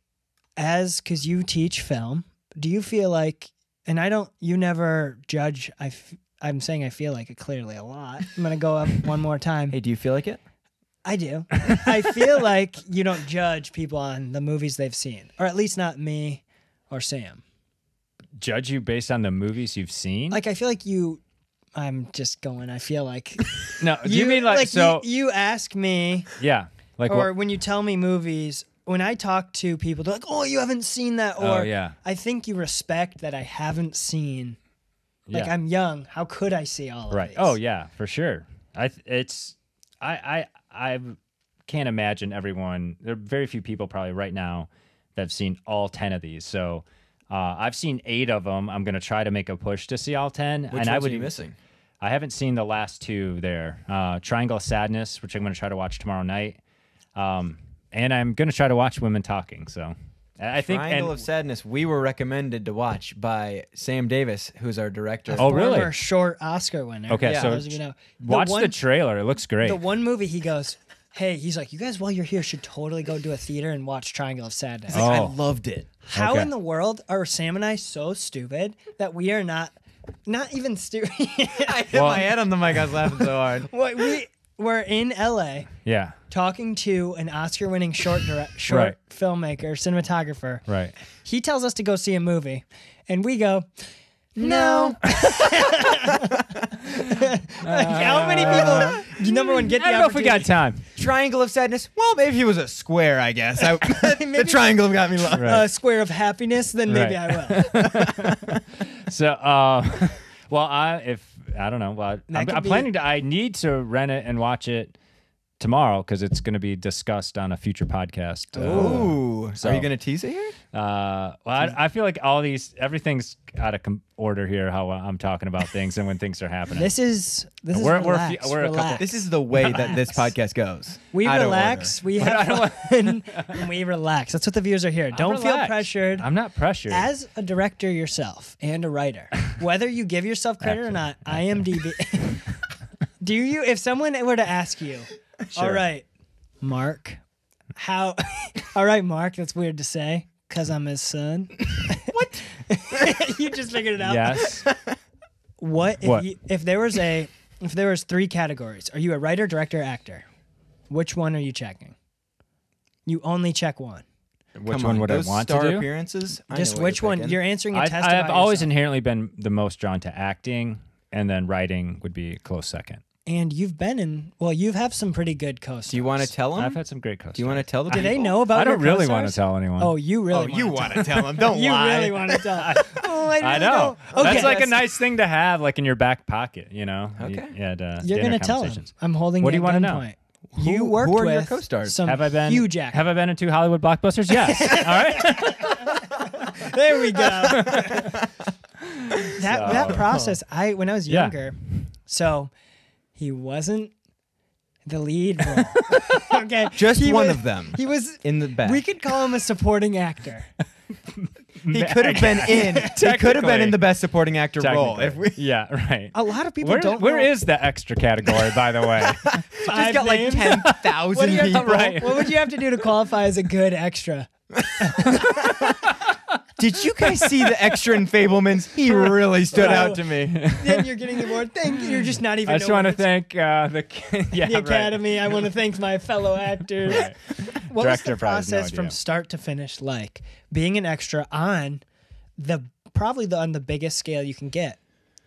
as because you teach film, do you feel like, and I don't, you never judge. I, f- I'm saying I feel like it clearly a lot. I'm gonna go up one more time. Hey, do you feel like it? I do. I feel like you don't judge people on the movies they've seen, or at least not me or Sam. Judge you based on the movies you've seen? Like I feel like you. I'm just going. I feel like no, do you, mean like, so? you, you ask me, yeah, like or what? when you tell me movies. When I talk to people, they're like, "Oh, you haven't seen that," or Oh, yeah. I think you respect that I haven't seen. Like Yeah. I'm young. How could I see all of Right. these? Oh yeah, for sure. I th- it's I I I can't imagine everyone. There are very few people probably right now that have seen all ten of these. So uh, I've seen eight of them. I'm gonna try to make a push to see all ten. Which and I ones would are you missing? I haven't seen the last two there. Uh, Triangle of Sadness, which I'm gonna try to watch tomorrow night. Um, and I'm gonna try to watch Women Talking. So I think Triangle and, of Sadness. We were recommended to watch by Sam Davis, who's our director. Oh, really? Former short Oscar winner. Okay, Yeah, so those of you know. watch the, one, trailer. It looks great. The one movie he goes, hey, he's like, you guys, while you're here, should totally go to a theater and watch Triangle of Sadness. Oh. I loved it. How Okay. in the world are Sam and I so stupid that we are not, not even stupid? I hit Well- my head on the mic. I was laughing so hard. What we we're in L A yeah. talking to an Oscar-winning short direct, short Right. filmmaker, cinematographer. Right. He tells us to go see a movie, and we go, no. like, how many people? Number one, get the I don't know if we got opportunity- time. Triangle of Sadness. Well, maybe if he was a square, I guess. I, the triangle got me lost. Right. a square of happiness, then maybe Right. I will. So, uh, well, I if I don't know, well, I'm, could I'm be- planning to. I need to rent it and watch it tomorrow because it's going to be discussed on a future podcast. Uh, Ooh. So- Are you going to tease it here? Uh, well, I, I feel like all these, everything's out of com- order here. How I'm talking about things and when things are happening. This is this is We're- we're a relax, few- we're a couple- relax. This is the way that this podcast goes. We Out of relax, order. we have fun, and we relax. That's what the viewers are here. Don't feel relaxed. pressured. I'm not pressured. As a director yourself and a writer, whether you give yourself credit or not, IMDb. Do you? If someone were to ask you, Sure. all right, Mark, how? All right, Mark. That's weird to say because I'm his son. What? You just figured it out. Yes. What if What? You, if there was a if there was three categories? Are you a writer, director, actor? Which one are you checking? You only check one. Which Come one on, would those I want star to do? appearances? I Just know what which you're one? picking. You're answering a I, test. I have about always yourself. inherently been the most drawn to acting, and then writing would be a close second. And you've been in. Well, you have some pretty good co-stars. Do you want to tell them? I've had some great co-stars. Do you want to tell the Do people? they know about? I don't your really want to co-stars? tell anyone. Oh, you really? Oh, you want want to tell them? Don't You lie. really want to tell? Oh, I, really I know. don't. Okay, That's like a nice thing to have, like in your back pocket. You know. Okay. You, at, uh, You're dinner gonna tell them. conversations. I'm holding. What do you you want wanna to know? You Who- worked who are your with co-stars? some Have I been huge actors. Have I been in two Hollywood blockbusters? Yes. All right. There we go. that that So- process, I when I was Yeah. younger, so he wasn't The lead role. Okay. Just He one was- of them. He was in the back. We could call him a supporting actor. he could have been in. He could have been in the best supporting actor role. If we Yeah, right. A lot of people Where, don't where know. is the extra category, by the way? just Five got like names? ten What thousand do you have to- people. Right. What would you have to do to qualify as a good extra? Did you guys see the extra in Fablemans? He really stood out to me. Then you're getting the award. Thank you. You're just not even. I just know want to what it's- thank uh, the yeah, the right. Academy. I want to thank my fellow actors. Right. What Director was the probably has no process from idea. start to finish like? Being an extra on the probably the on the biggest scale you can get.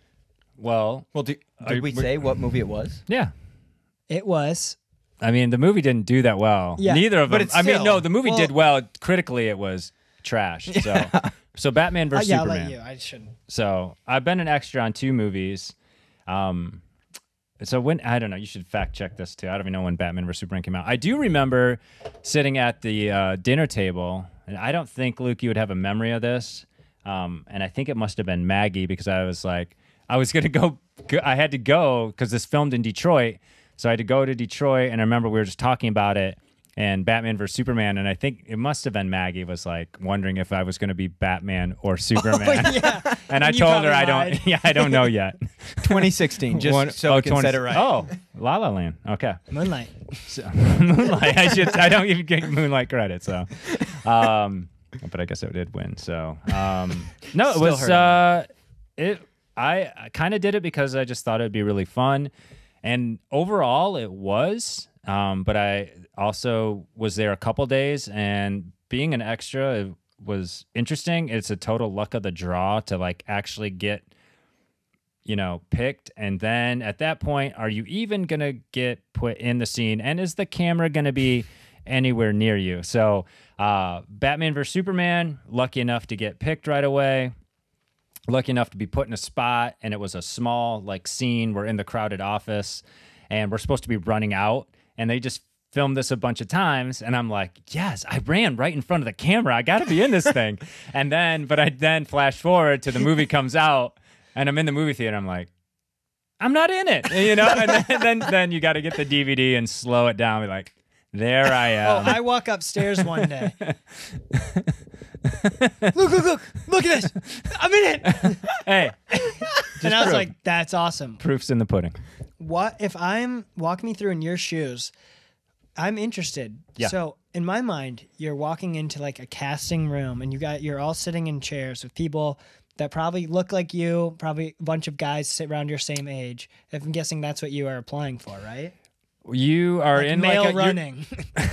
Well, Well, did, Are- did we say what movie it was? yeah. It was. I mean, the movie didn't do that well. Yeah. Neither of But them. it's I mean, still- no, the movie well- did well. Critically, it was trash. So, so Batman Uh, versus yeah, I'll Superman. let you. I shouldn't. So I've been an extra on two movies. Um, so when I don't know, you should fact check this too. I don't even know when Batman versus Superman came out. I do remember sitting at the uh, dinner table, and I don't think Luke you would have a memory of this. Um, and I think it must have been Maggie because I was like, I was gonna go. go I had to go because this filmed in Detroit, so I had to go to Detroit. And I remember we were just talking about it. And Batman versus Superman, and I think it must have been Maggie was like wondering if I was going to be Batman or Superman. Oh, yeah. And I And you told her probably I lied. don't. Yeah, I don't know yet. twenty sixteen, just One- so oh, we can twenty set it right. Oh, La La Land. Okay, Moonlight. so, Moonlight. I should. I don't even get Moonlight credit. So, um, but I guess I did win. So, um, no, it Still was. hurt. Uh, it. I kind of did it because I just thought it'd be really fun, and overall it was. Um, but I also was there a couple days, and being an extra it was interesting. It's a total luck of the draw to like actually get, you know, picked. And then at that point, are you even going to get put in the scene? And is the camera going to be anywhere near you? So uh, Batman versus Superman, lucky enough to get picked right away. Lucky enough to be put in a spot, and it was a small like scene. We're in the crowded office, and we're supposed to be running out. And they just filmed this a bunch of times, and I'm like, yes, I ran right in front of the camera. I got to be in this thing. And then, but I then flash forward to the movie comes out, and I'm in the movie theater. I'm like, I'm not in it, you know. And then, then, then you got to get the D V D and slow it down. Be like, there I Oh, am. I walk upstairs one day. look, look, look, look at this. I'm in it. Hey, And I was proof. like, that's awesome. proof's in the pudding. What if I'm walk me through in your shoes? I'm interested. Yeah. So in my mind, you're walking into like a casting room, and you got you're all sitting in chairs with people that probably look like you, probably a bunch of guys sit around your same age. If I'm guessing that's what you are applying for, right? You are Like in male like a, you're- running.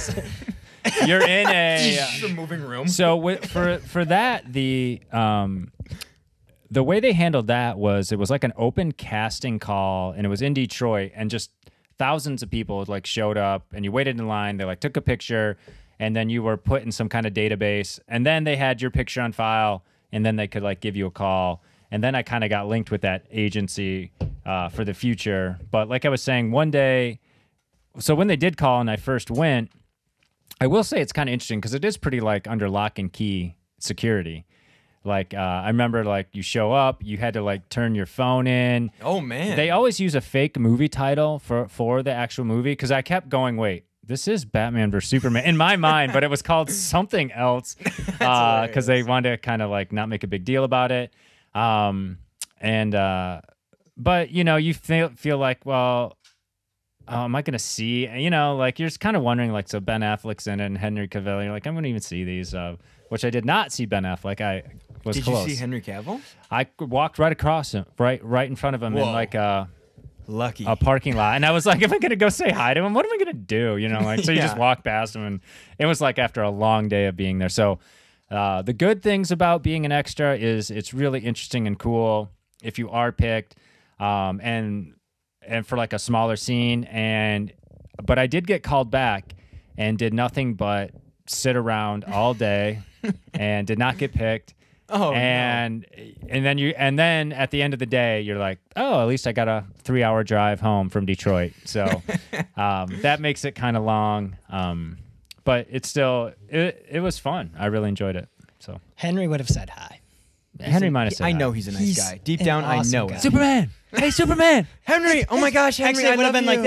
You're, in a. It's a moving room. So wi- for for that the um the way they handled that was it was like an open casting call, and it was in Detroit, and just thousands of people like showed up, and you waited in line. They like took a picture, and then you were put in some kind of database, and then they had your picture on file, and then they could like give you a call. And then I kind of got linked with that agency uh, for the future. But like I was saying, one day, so when they did call and I first went, I will say it's kind of interesting because it is pretty like under lock and key security. Like uh, I remember like you show up, you had to like turn your phone in. Oh man. They always use a fake movie title for, for the actual movie because I kept going, wait, this is Batman versus Superman in my mind, but it was called something else because they wanted to kind of like not make a big deal about it. Um, and uh, but you know, you feel feel like, well, oh, am I going to see, you know, like you're just kind of wondering, like, so Ben Affleck's in it and Henry Cavill, you're like, I'm going to even see these, uh, which I did not see Ben Affleck. I was Did close. you see Henry Cavill? I walked right across him, right, right in front of him in Whoa. like a, Lucky. a parking lot. And I was like, am I going to go say hi to him? What am I going to do? You know, like, so you just Yeah. walk past him, and it was like after a long day of being there. So, uh, the good things about being an extra is it's really interesting and cool if you are picked, um, and, and for like a smaller scene. And, but I did get called back and did nothing but sit around all day and did not get picked. Oh, and and then you and then at the end of the day you're like, oh, at least I got a three hour drive home from Detroit. So um, that makes it kind of long, um, but it's still it, it was fun. I really enjoyed it. So Henry would have said hi. Henry might have said I hi. know he's a nice He's guy. Deep an down, awesome I know guy. it. Superman. Hey, Superman. Henry. Oh my gosh, Henry. Actually, I it would have love been like you. this.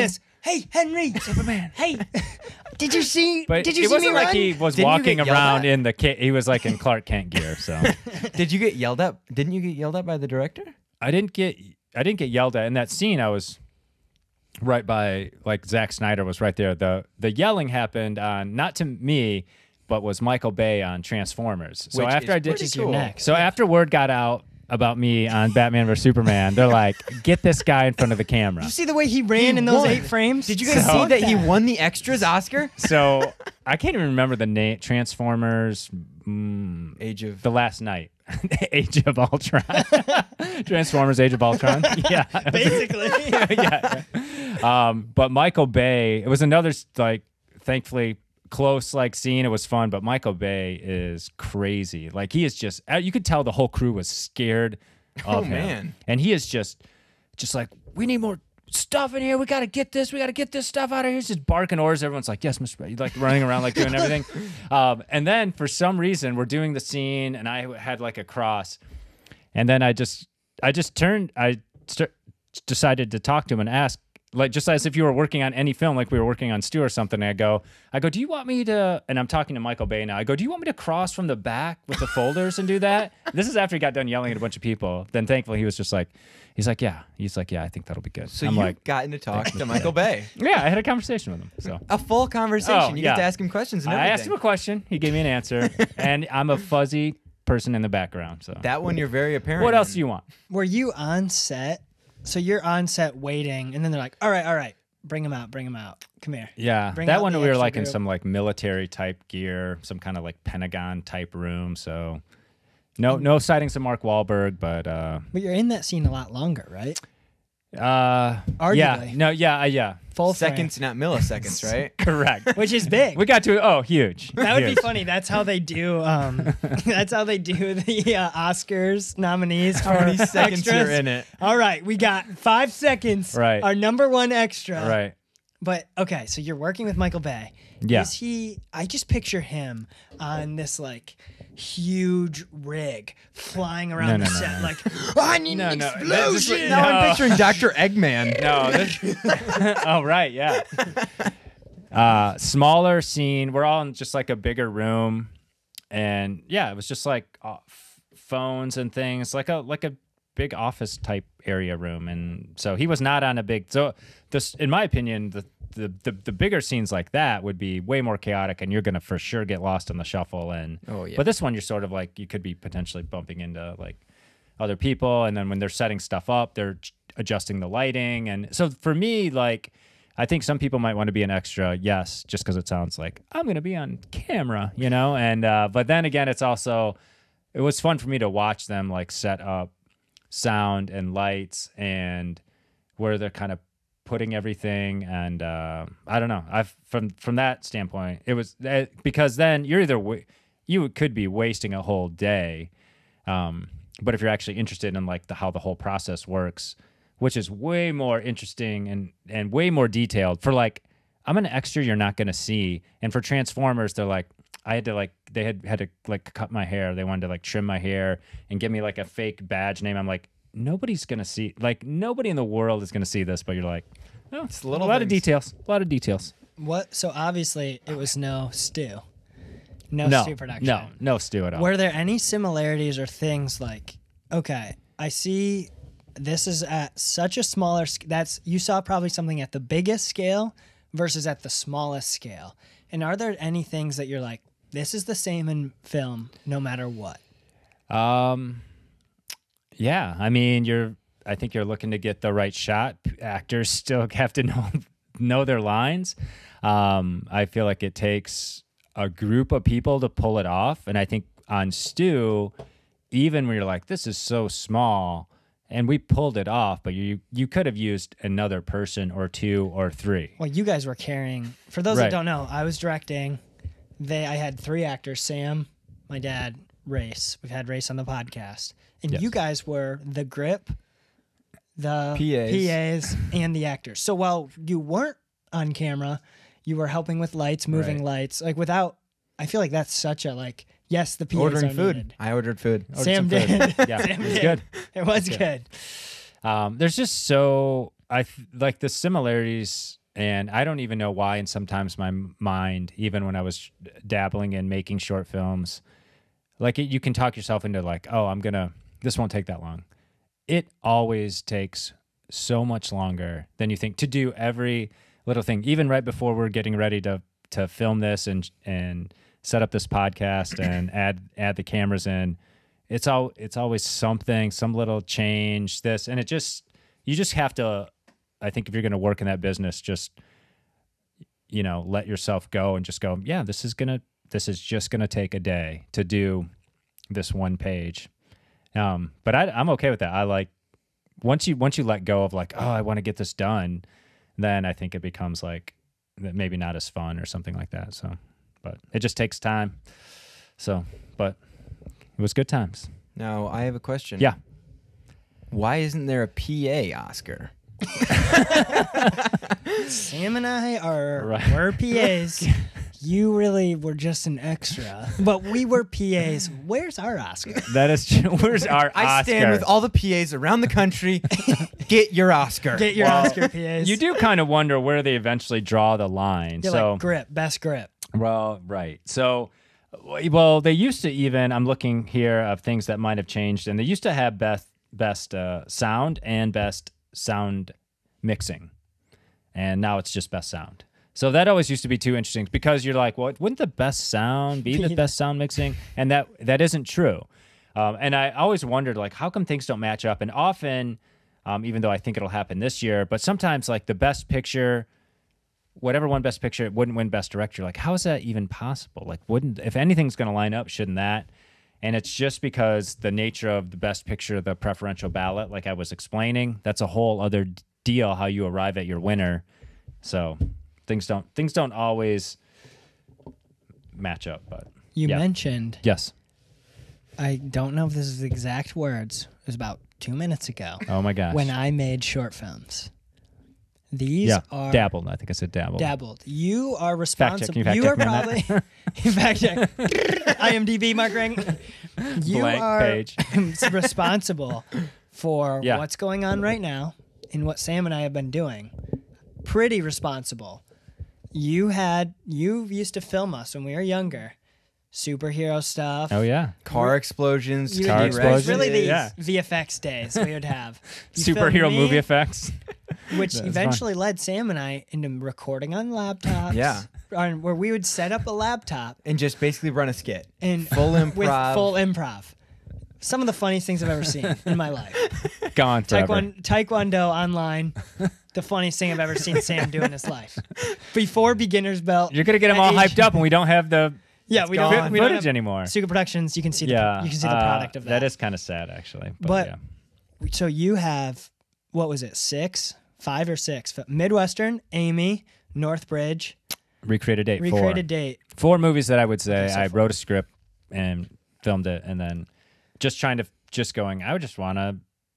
hey, Henry, Superman. hey, did you see? But did you it see wasn't me like run? he was Didn't you walking get yelled around at? in the kit. He was like in Clark Kent gear. So Did you get yelled at? Didn't you get yelled at by the director? I didn't get I didn't get yelled at in that scene. I was right by like Zack Snyder was right there. The the yelling happened on not to me, but was Michael Bay on Transformers. So Which after is I did pretty Which is your cool. next. so after word got out about me on Batman versus Superman, they're like, get this guy in front of the camera. Did you see the way he ran He in those won. eight frames? Did you guys So- see that he won the extras Oscar? So I can't even remember the name. Transformers, mm, Age of the last night, Age of Ultron, Transformers, Age of Ultron. Yeah, Basically. yeah. Um, but Michael Bay, it was another like, thankfully close like scene. It was fun, but Michael Bay is crazy. Like he is just, you could tell the whole crew was scared of Oh, him, man. and he is just, just like we need more stuff in here. We got to get this. We got to get this stuff out of here. He's just barking orders. Everyone's like, yes, Mister Bay. Like running around, like doing everything. Um, and then for some reason, we're doing the scene, and I had like a cross, and then I just, I just turned, I st- decided to talk to him and ask, like just as if you were working on any film, like we were working on Stu or something. And I go, I go, do you want me to? And I'm talking to Michael Bay now. I go, do you want me to cross from the back with the folders and do that? This is after he got done yelling at a bunch of people. Then thankfully he was just like, he's like, yeah. He's like, yeah, I think that'll be good. So I'm you like, gotten to talk to Michael Bay. yeah, I had a conversation with him. So A full conversation. Oh, you yeah. get to ask him questions and I everything. asked him a question. He gave me an answer, and I'm a fuzzy person in the background. So That one you're very apparent. what else in. do you want? Were you on set? So you're on set waiting, and then they're like, all right, all right, bring him out, bring him out. Come here. Yeah, Bring that out one the we were extra like in group. some like military type gear, some kind of like Pentagon type room. So no, no sightings of Mark Wahlberg, but uh, But you're in that scene a lot longer, right? uh, yeah, Arguably. no, yeah, uh, yeah, Full frame. Seconds, not milliseconds, right? correct. Which is big. We got to oh, huge. That would be Huge. funny. That's how they do. Um, that's how they do the uh, Oscars nominees for How many seconds extras. you're in it? All right, we got five seconds. Right. Our number one extra. Right. But okay, so you're working with Michael Bay. Yeah. Is he? I just picture him on this like huge rig flying around No, the no, no, set, no. like I need No, an no, explosion. that's just- Now No. I'm picturing Doctor Eggman. No. This, oh, right. Yeah. Uh, smaller scene. We're all in just like a bigger room, and yeah, it was just like uh, f- phones and things, like a like a big office type area room. And so he was not on a big. So this, in my opinion, the the the, the bigger scenes like that would be way more chaotic, and you're gonna for sure get lost in the shuffle. And Oh, yeah. but this one, you're sort of like you could be potentially bumping into like other people, and then when they're setting stuff up, they're ch- adjusting the lighting. And so for me, like, I think some people might want to be an extra, yes, just because it sounds like I'm going to be on camera, you know? And, uh, but then again, it's also, it was fun for me to watch them like set up sound and lights and where they're kind of putting everything. And, uh, I don't know, I've, from, from that standpoint, it was uh, because then you're either, wa- you could be wasting a whole day. Um, but if you're actually interested in like the, how the whole process works, which is way more interesting and, and way more detailed for like, I'm an extra you're not going to see. And for Transformers, they're like, I had to like, they had had to like cut my hair. They wanted to like trim my hair and give me like a fake badge name. I'm like, nobody's going to see, like nobody in the world is going to see this, but you're like, oh, It's little a lot of things. details, a lot of details. What? So obviously it was no Stu. No, No, Stu production. no, no Stu at all. Were there any similarities or things like, okay, I see this is at such a smaller sc- that's you saw probably something at the biggest scale versus at the smallest scale. And are there any things that you're like, this is the same in film no matter what? Um, yeah, I mean, you're. I think you're looking to get the right shot. Actors still have to know know their lines. Um, I feel like it takes a group of people to pull it off, and I think on Stu, even when you're like, this is so small, and we pulled it off, but you you could have used another person or two or three. Well, you guys were carrying, for those Right. that don't know, I was directing. They I had three actors, Sam, my dad, Race. We've had Race on the podcast. And Yes. you guys were the grip, the P As. P As, and the actors. So while you weren't on camera, you were helping with lights, moving Right. lights. Like without, I feel like that's such a like, yes, the P As Ordering are food. needed. I ordered food. Ordered Sam some food. did. Yeah, Sam it was did. good. It was good. good. Um, there's just so I th- like the similarities And I don't even know why. And sometimes my m- mind, even when I was dabbling in making short films, like it, you can talk yourself into like, oh, I'm going to, this won't take that long. It always takes so much longer than you think to do every little thing. Even right before we're getting ready to to film this and and set up this podcast and add add the cameras in, it's all it's always something, some little change, this, and it just you just have to. I think if you're going to work in that business, just you know, let yourself go and just go. Yeah, this is gonna this is just gonna take a day to do this one page. Um, but I, I'm okay with that. I like once you once you let go of like, oh, I want to get this done, then I think it becomes like maybe not as fun or something like that. So, but it just takes time. So, but it was good times. Now I have a question. Yeah. Why isn't there a P A Oscar? Sam and I are Right. we're P As. You really were just an extra, but we were P As. Where's our Oscar? That is true. Where's our I Oscar? stand with all the P As around the country. Get your Oscar. Get your Well, Oscar, P As. You do kind of wonder where they eventually draw the line. You're so like grip, best grip. Well, right. So, well, they used to even, I'm looking here of things that might have changed, and they used to have best best uh, sound and best sound mixing, and now it's just best sound. So that always used to be too interesting because you're like, well, wouldn't the best sound be the best sound mixing? And that that isn't true. Um, and I always wondered, like, how come things don't match up? And often, um, even though I think it'll happen this year, but sometimes, like, the best picture, whatever won best picture, it wouldn't win best director. Like, how is that even possible? Like, wouldn't, if anything's going to line up, shouldn't that? And it's just because the nature of the best picture, the preferential ballot, like I was explaining, that's a whole other deal, how you arrive at your winner. So things don't things don't always match up. But You yeah. mentioned, Yes. I don't know if this is the exact words, it was about two minutes ago Oh my gosh. when I made short films. These yeah. are dabbled. I think I said dabbled. dabbled. You are Fact check. responsible. Can you fact You check are me on probably that? fact check. I M D B Mark Ring. You Blank are page. responsible for Yeah. what's going on right now and what Sam and I have been doing. Pretty responsible. You had you used to film us when we were younger. Superhero stuff. Oh yeah. Car explosions. You Car would- explosions. Really, these Yeah. V F X days we would have. You filmed Superhero me, movie effects. which That's eventually led Sam and I into recording on laptops. Yeah. on- where we would set up a laptop And just basically run a skit. and Full with improv. full improv. Some of the funniest things I've ever seen in my life. Gone forever. Taekwondo, Taekwondo online, the funniest thing I've ever seen Sam do in his life. Before beginner's belt. You're gonna get them at all age- hyped up, and we don't have the Yeah, we gone. don't, we don't footage have anymore. Suka Productions. You can see the Yeah, you can see the uh, product of that. That is kind of sad, actually. But, But- yeah. So you have what was it? Six, five or six? Midwestern, Amy, Northbridge, Recreated date. Recreated four. Date. Four movies that I would say Okay, so I four. wrote a script and filmed it, and then just trying to just going. I would just want to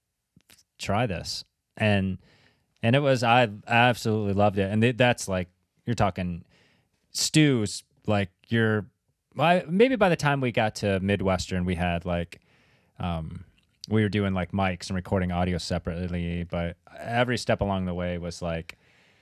try this, and and it was I absolutely loved it, and th- that's like you're talking stews. Like you're well, I- maybe by the time we got to Midwestern, we had like um we were doing like mics and recording audio separately, but every step along the way was like.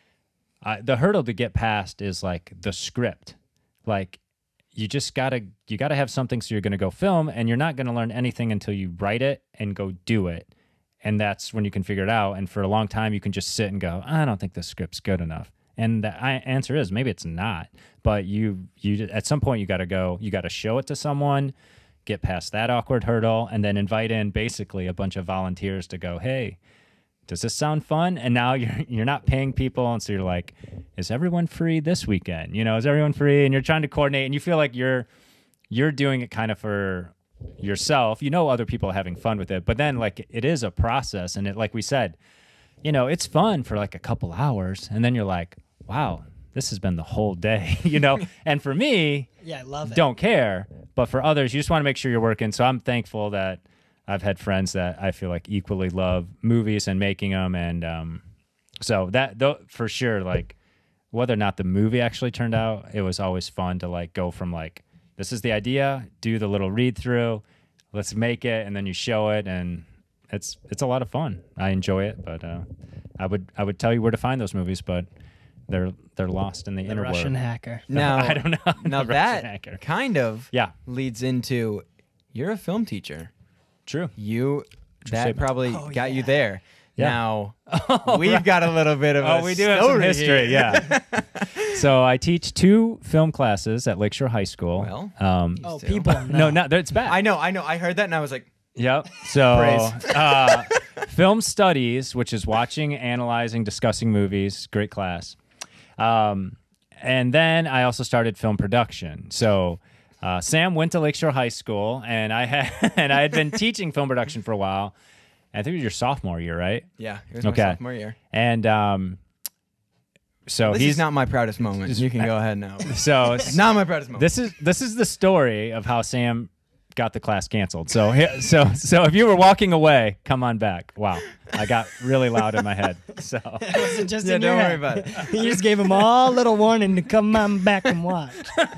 I, the hurdle to get past is like the script. Like you just gotta you gotta have something, so you're gonna go film, and you're not gonna learn anything until you write it and go do it, and that's when you can figure it out. And for a long time, you can just sit and go, I don't think this script's good enough. And the I- answer is maybe it's not. But you you at some point you gotta go. You gotta show it to someone, get past that awkward hurdle, and then invite in basically a bunch of volunteers to go, hey. Does this sound fun? And now you're you're not paying people, and so you're like, is everyone free this weekend? You know, is everyone free? And you're trying to coordinate, and you feel like you're you're doing it kind of for yourself. You know, other people are having fun with it, but then like it is a process, and it like we said, you know, it's fun for like a couple hours, and then you're like, wow, this has been the whole day, you know. And for me, Yeah, I love it. don't care, but for others, you just want to make sure you're working. So I'm thankful that. I've had friends that I feel like equally love movies and making them, and um, so that though for sure, like whether or not the movie actually turned out, it was always fun to like go from like this is the idea, do the little read through, let's make it, and then you show it, and it's it's a lot of fun. I enjoy it, but uh, I would I would tell you where to find those movies, but they're they're lost in the, The interweb. Russian hacker. Now, I don't know. Now The Russian that hacker. kind of Yeah. leads into you're a film teacher. True. You that statement. probably Oh, got you yeah. there. Yeah. Now Oh, we've right. got a little bit of Oh, a we do have some story history. here. Yeah. So I teach two film classes at Lakeshore High School. Well, um, Oh, Still. people. no, no, it's back. I know, I know. I heard that and I was like, Yep. So, Praise. uh, film studies, which is watching, analyzing, discussing movies. Great class. Um, and then I also started film production. So, uh, Sam went to Lakeshore High School, and I had and I had been teaching film production for a while. I think it was your sophomore year, right? yeah, it was my Okay. sophomore year. And um, so This he's is not my proudest moment. You can go ahead now. so Not my proudest moment. This is this is the story of how Sam got the class canceled. So here- so so if you were walking away, come on back. Wow, I got really loud in my head. So Was it just yeah, in your don't worry head? about it. You just gave them all a little warning to come on back and watch.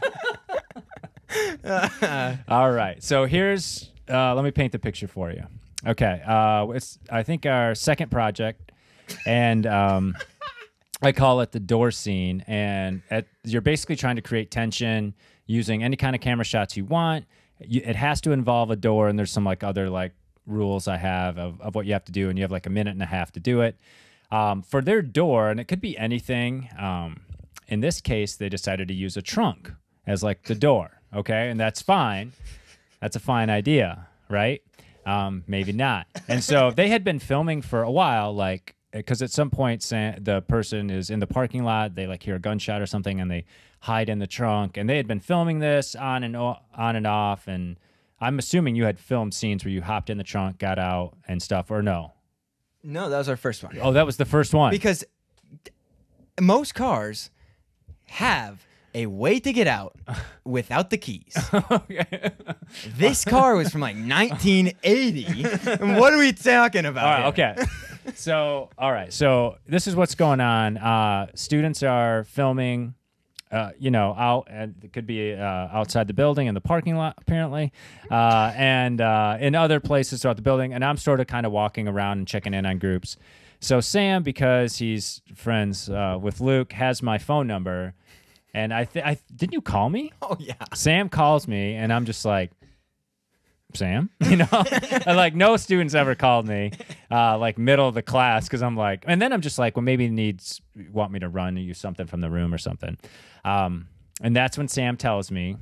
all right. So here's uh, let me paint the picture for you. Okay, uh, it's I think our second project, and um, I call it the door scene. And at, you're basically trying to create tension using any kind of camera shots you want. You, it has to involve a door, and there's some like other like rules I have of, of what you have to do, and you have like a minute and a half to do it. Um, for their door, and it could be anything. Um, in this case, they decided to use a trunk as like the door. Okay, and that's fine. That's a fine idea, right? Um, maybe not. And so they had been filming for a while, like, because at some point Sam, the person is in the parking lot, they like hear a gunshot or something, and they hide in the trunk. And they had been filming this on and o- on and off. And I'm assuming you had filmed scenes where you hopped in the trunk, got out, and stuff, or no? No, that was our first one. Oh, that was the first one. Because d- most cars have a way to get out without the keys. Okay. This car was from like nineteen eighty. And what are we talking about? All right, here? okay. So, all right. So this is what's going on. Uh, students are filming, uh, you know, out, and it could be uh, outside the building in the parking lot, apparently, uh, and uh, in other places throughout the building. And I'm sort of kind of walking around and checking in on groups. So Sam, because he's friends uh, with Luke, has my phone number. And I, th- I didn't you call me? Oh, yeah. Sam calls me, and I'm just like, Sam, you know, And, like no students ever called me, uh, like middle of the class, because I'm like, and then I'm just like, well, maybe he needs want me to run or use something from the room or something, um, and that's when Sam tells me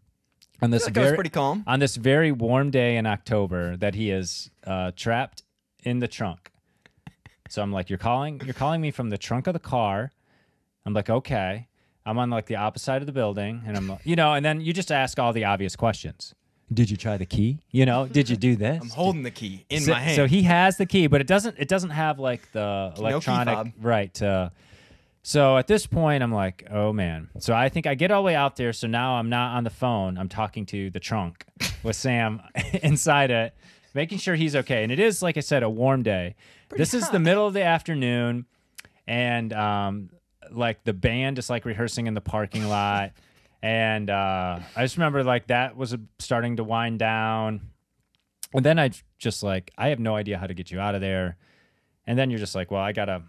on this I feel like I was very pretty calm. on this very warm day in October that he is uh, trapped in the trunk. So I'm like, you're calling, you're calling me from the trunk of the car. I'm like, okay. I'm on like the opposite side of the building, and I'm, like, you know, and then you just ask all the obvious questions. Did you try the key? You know, did you do this? I'm holding the key in so, my hand. So he has the key, but it doesn't. It doesn't have like the key electronic fob. right. Uh, so at this point, I'm like, oh man. So I think I get all the way out there. So now I'm not on the phone. I'm talking to the trunk with Sam inside it, making sure he's okay. And it is, like I said, a warm day. This is the middle of the afternoon, and um, like the band is like rehearsing in the parking lot. And uh, I just remember like that was starting to wind down. And then I just like, I have no idea how to get you out of there. And then you're just like, well, I gotta,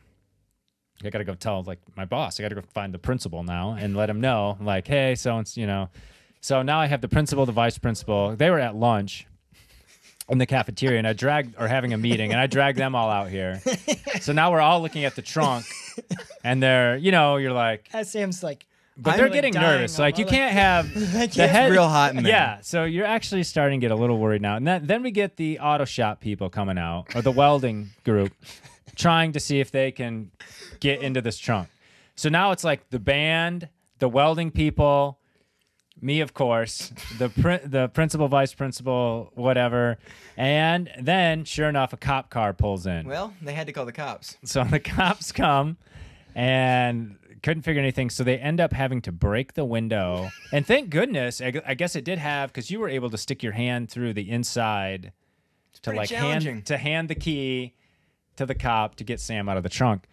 I gotta go tell like my boss, I gotta go find the principal now and let him know like, hey, so it's, you know, so now I have the principal, the vice principal. They were at lunch in the cafeteria, and I dragged, or having a meeting, and I dragged them all out here. So now we're all looking at the trunk, and they're, you know, you're like, As Sam's like, but I'm, they're like, getting dying nervous. on Like you my- can't have I the can't- head real hot in there. Yeah, so you're actually starting to get a little worried now. And that, then we get the auto shop people coming out, or the welding group, trying to see if they can get into this trunk. So now it's like the band, the welding people, me, of course, the pr- the principal, vice principal, whatever. And then, sure enough, a cop car pulls in. Well, they had to call the cops. So the cops come and couldn't figure anything. So they end up having to break the window. And thank goodness, I, gu- I guess it did have, because you were able to stick your hand through the inside to pretty like challenging. hand to hand the key to the cop to get Sam out of the trunk.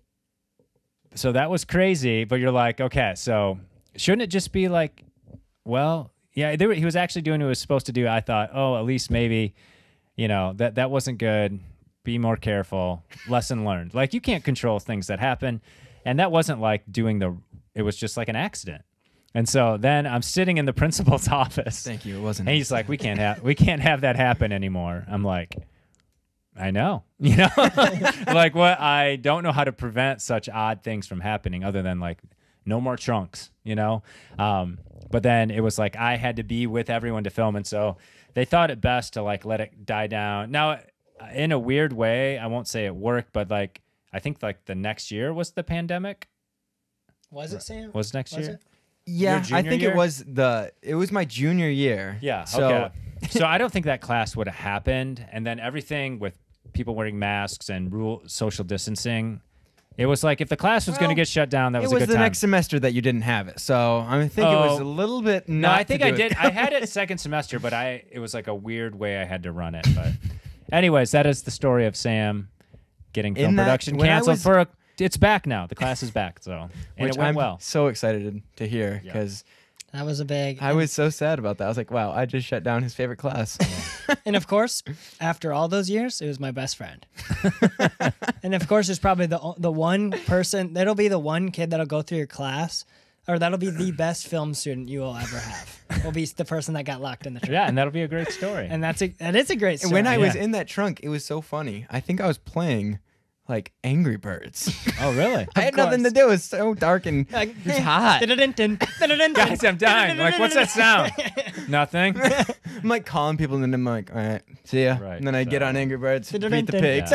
So that was crazy. But you're like, okay, so shouldn't it just be like, well, yeah, they were, he was actually doing what he was supposed to do. I thought, oh, at least maybe, you know, that that wasn't good. Be more careful. Lesson learned. Like, you can't control things that happen. And that wasn't like doing the, it was just like an accident. And so then I'm sitting in the principal's office. Thank you. It wasn't. And he's like, we can't have, we can't have that happen anymore. I'm like, I know, you know, like what, I don't know how to prevent such odd things from happening other than like no more trunks, you know? Um, but then it was like, I had to be with everyone to film. And so they thought it best to like, let it die down. Now, in a weird way, I won't say it worked, but like, I think like the next year was the pandemic. Was it, Sam? Was next Was year? it? Yeah, Your I junior think year? it was the. It was my junior year. Yeah. So Okay. So I don't think that class would have happened. And then everything with people wearing masks and rule social distancing, it was like if the class was Well, going to get shut down, that was it a was good the time. next semester that you didn't have it. So I think it was Oh. a little bit. No, Not I think to I do did. It. I had it second semester, but I it was like a weird way I had to run it. But anyways, that is the story of Sam getting film In that- production when I canceled was- for a. It's back now. The class is back. So and Which it went I'm well. so excited to hear Yeah. because That was a big. I was so sad about that. I was like, wow, I just shut down his favorite class. And of course, after all those years, it was my best friend. And of course, it's probably the the one person that'll be the one kid that'll go through your class, or that'll be the best film student you will ever have. Will be the person that got locked in the trunk. Yeah, and that'll be a great story. And that's a that is a great And story. when I was Yeah. in that trunk, it was so funny. I think I was playing like Angry Birds. Oh, really? I had nothing to do. It was so dark and Like, it was hot. Guys, I'm dying. Like, what's that sound? Nothing. I'm like calling people and then I'm like, all right, see ya. Right, And then I get so- on Angry Birds, beat the pigs.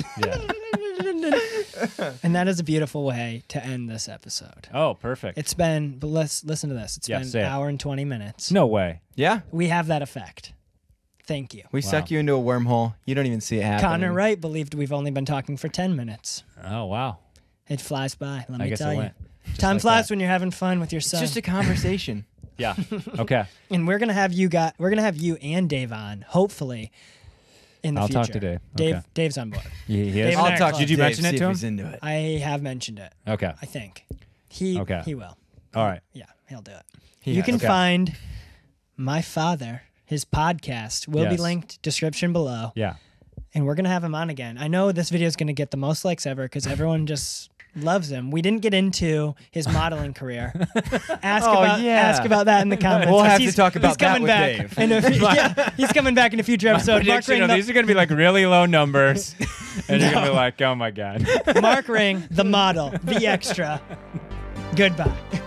Yeah. And that is a beautiful way to end this episode. Oh, perfect. It's been, but let's listen to this. It's Yeah, been say an it. hour and twenty minutes. No way. Yeah, We have that effect. Thank you. we Wow. suck you into a wormhole. You don't even see it happening. Connor Wright believed we've only been talking for ten minutes. Oh, wow. It flies by, let I me guess tell it you. went. Just Time like flies that. when you're having fun with your It's son. just a conversation. Yeah. Okay. And we're gonna have you got we're gonna have you and Dave on, hopefully, in the I'll future. talk to Dave. Dave Okay. Dave's on board. He, he is? David and I I'll are talk close. to Did you Dave, mention it see to if him? He's into it. I have mentioned it. Okay. I think. He Okay. he will. All right. Yeah, he'll do it. He you has. can Okay. find my father, his podcast will be Yes. linked description below. Yeah. And we're gonna have him on again. I know this video is gonna get the most likes ever because everyone just loves him. We didn't get into his modeling career. Ask Oh, about yeah. ask about that in the comments. We'll 'cause have to he's- talk about he's coming that back with Dave. in a, yeah, he's coming back in a future episode. Mark Prediction Ring, of the, these are going to be like really low numbers. And you're going to be like, oh my God. Mark Ring, the model, the extra. Goodbye.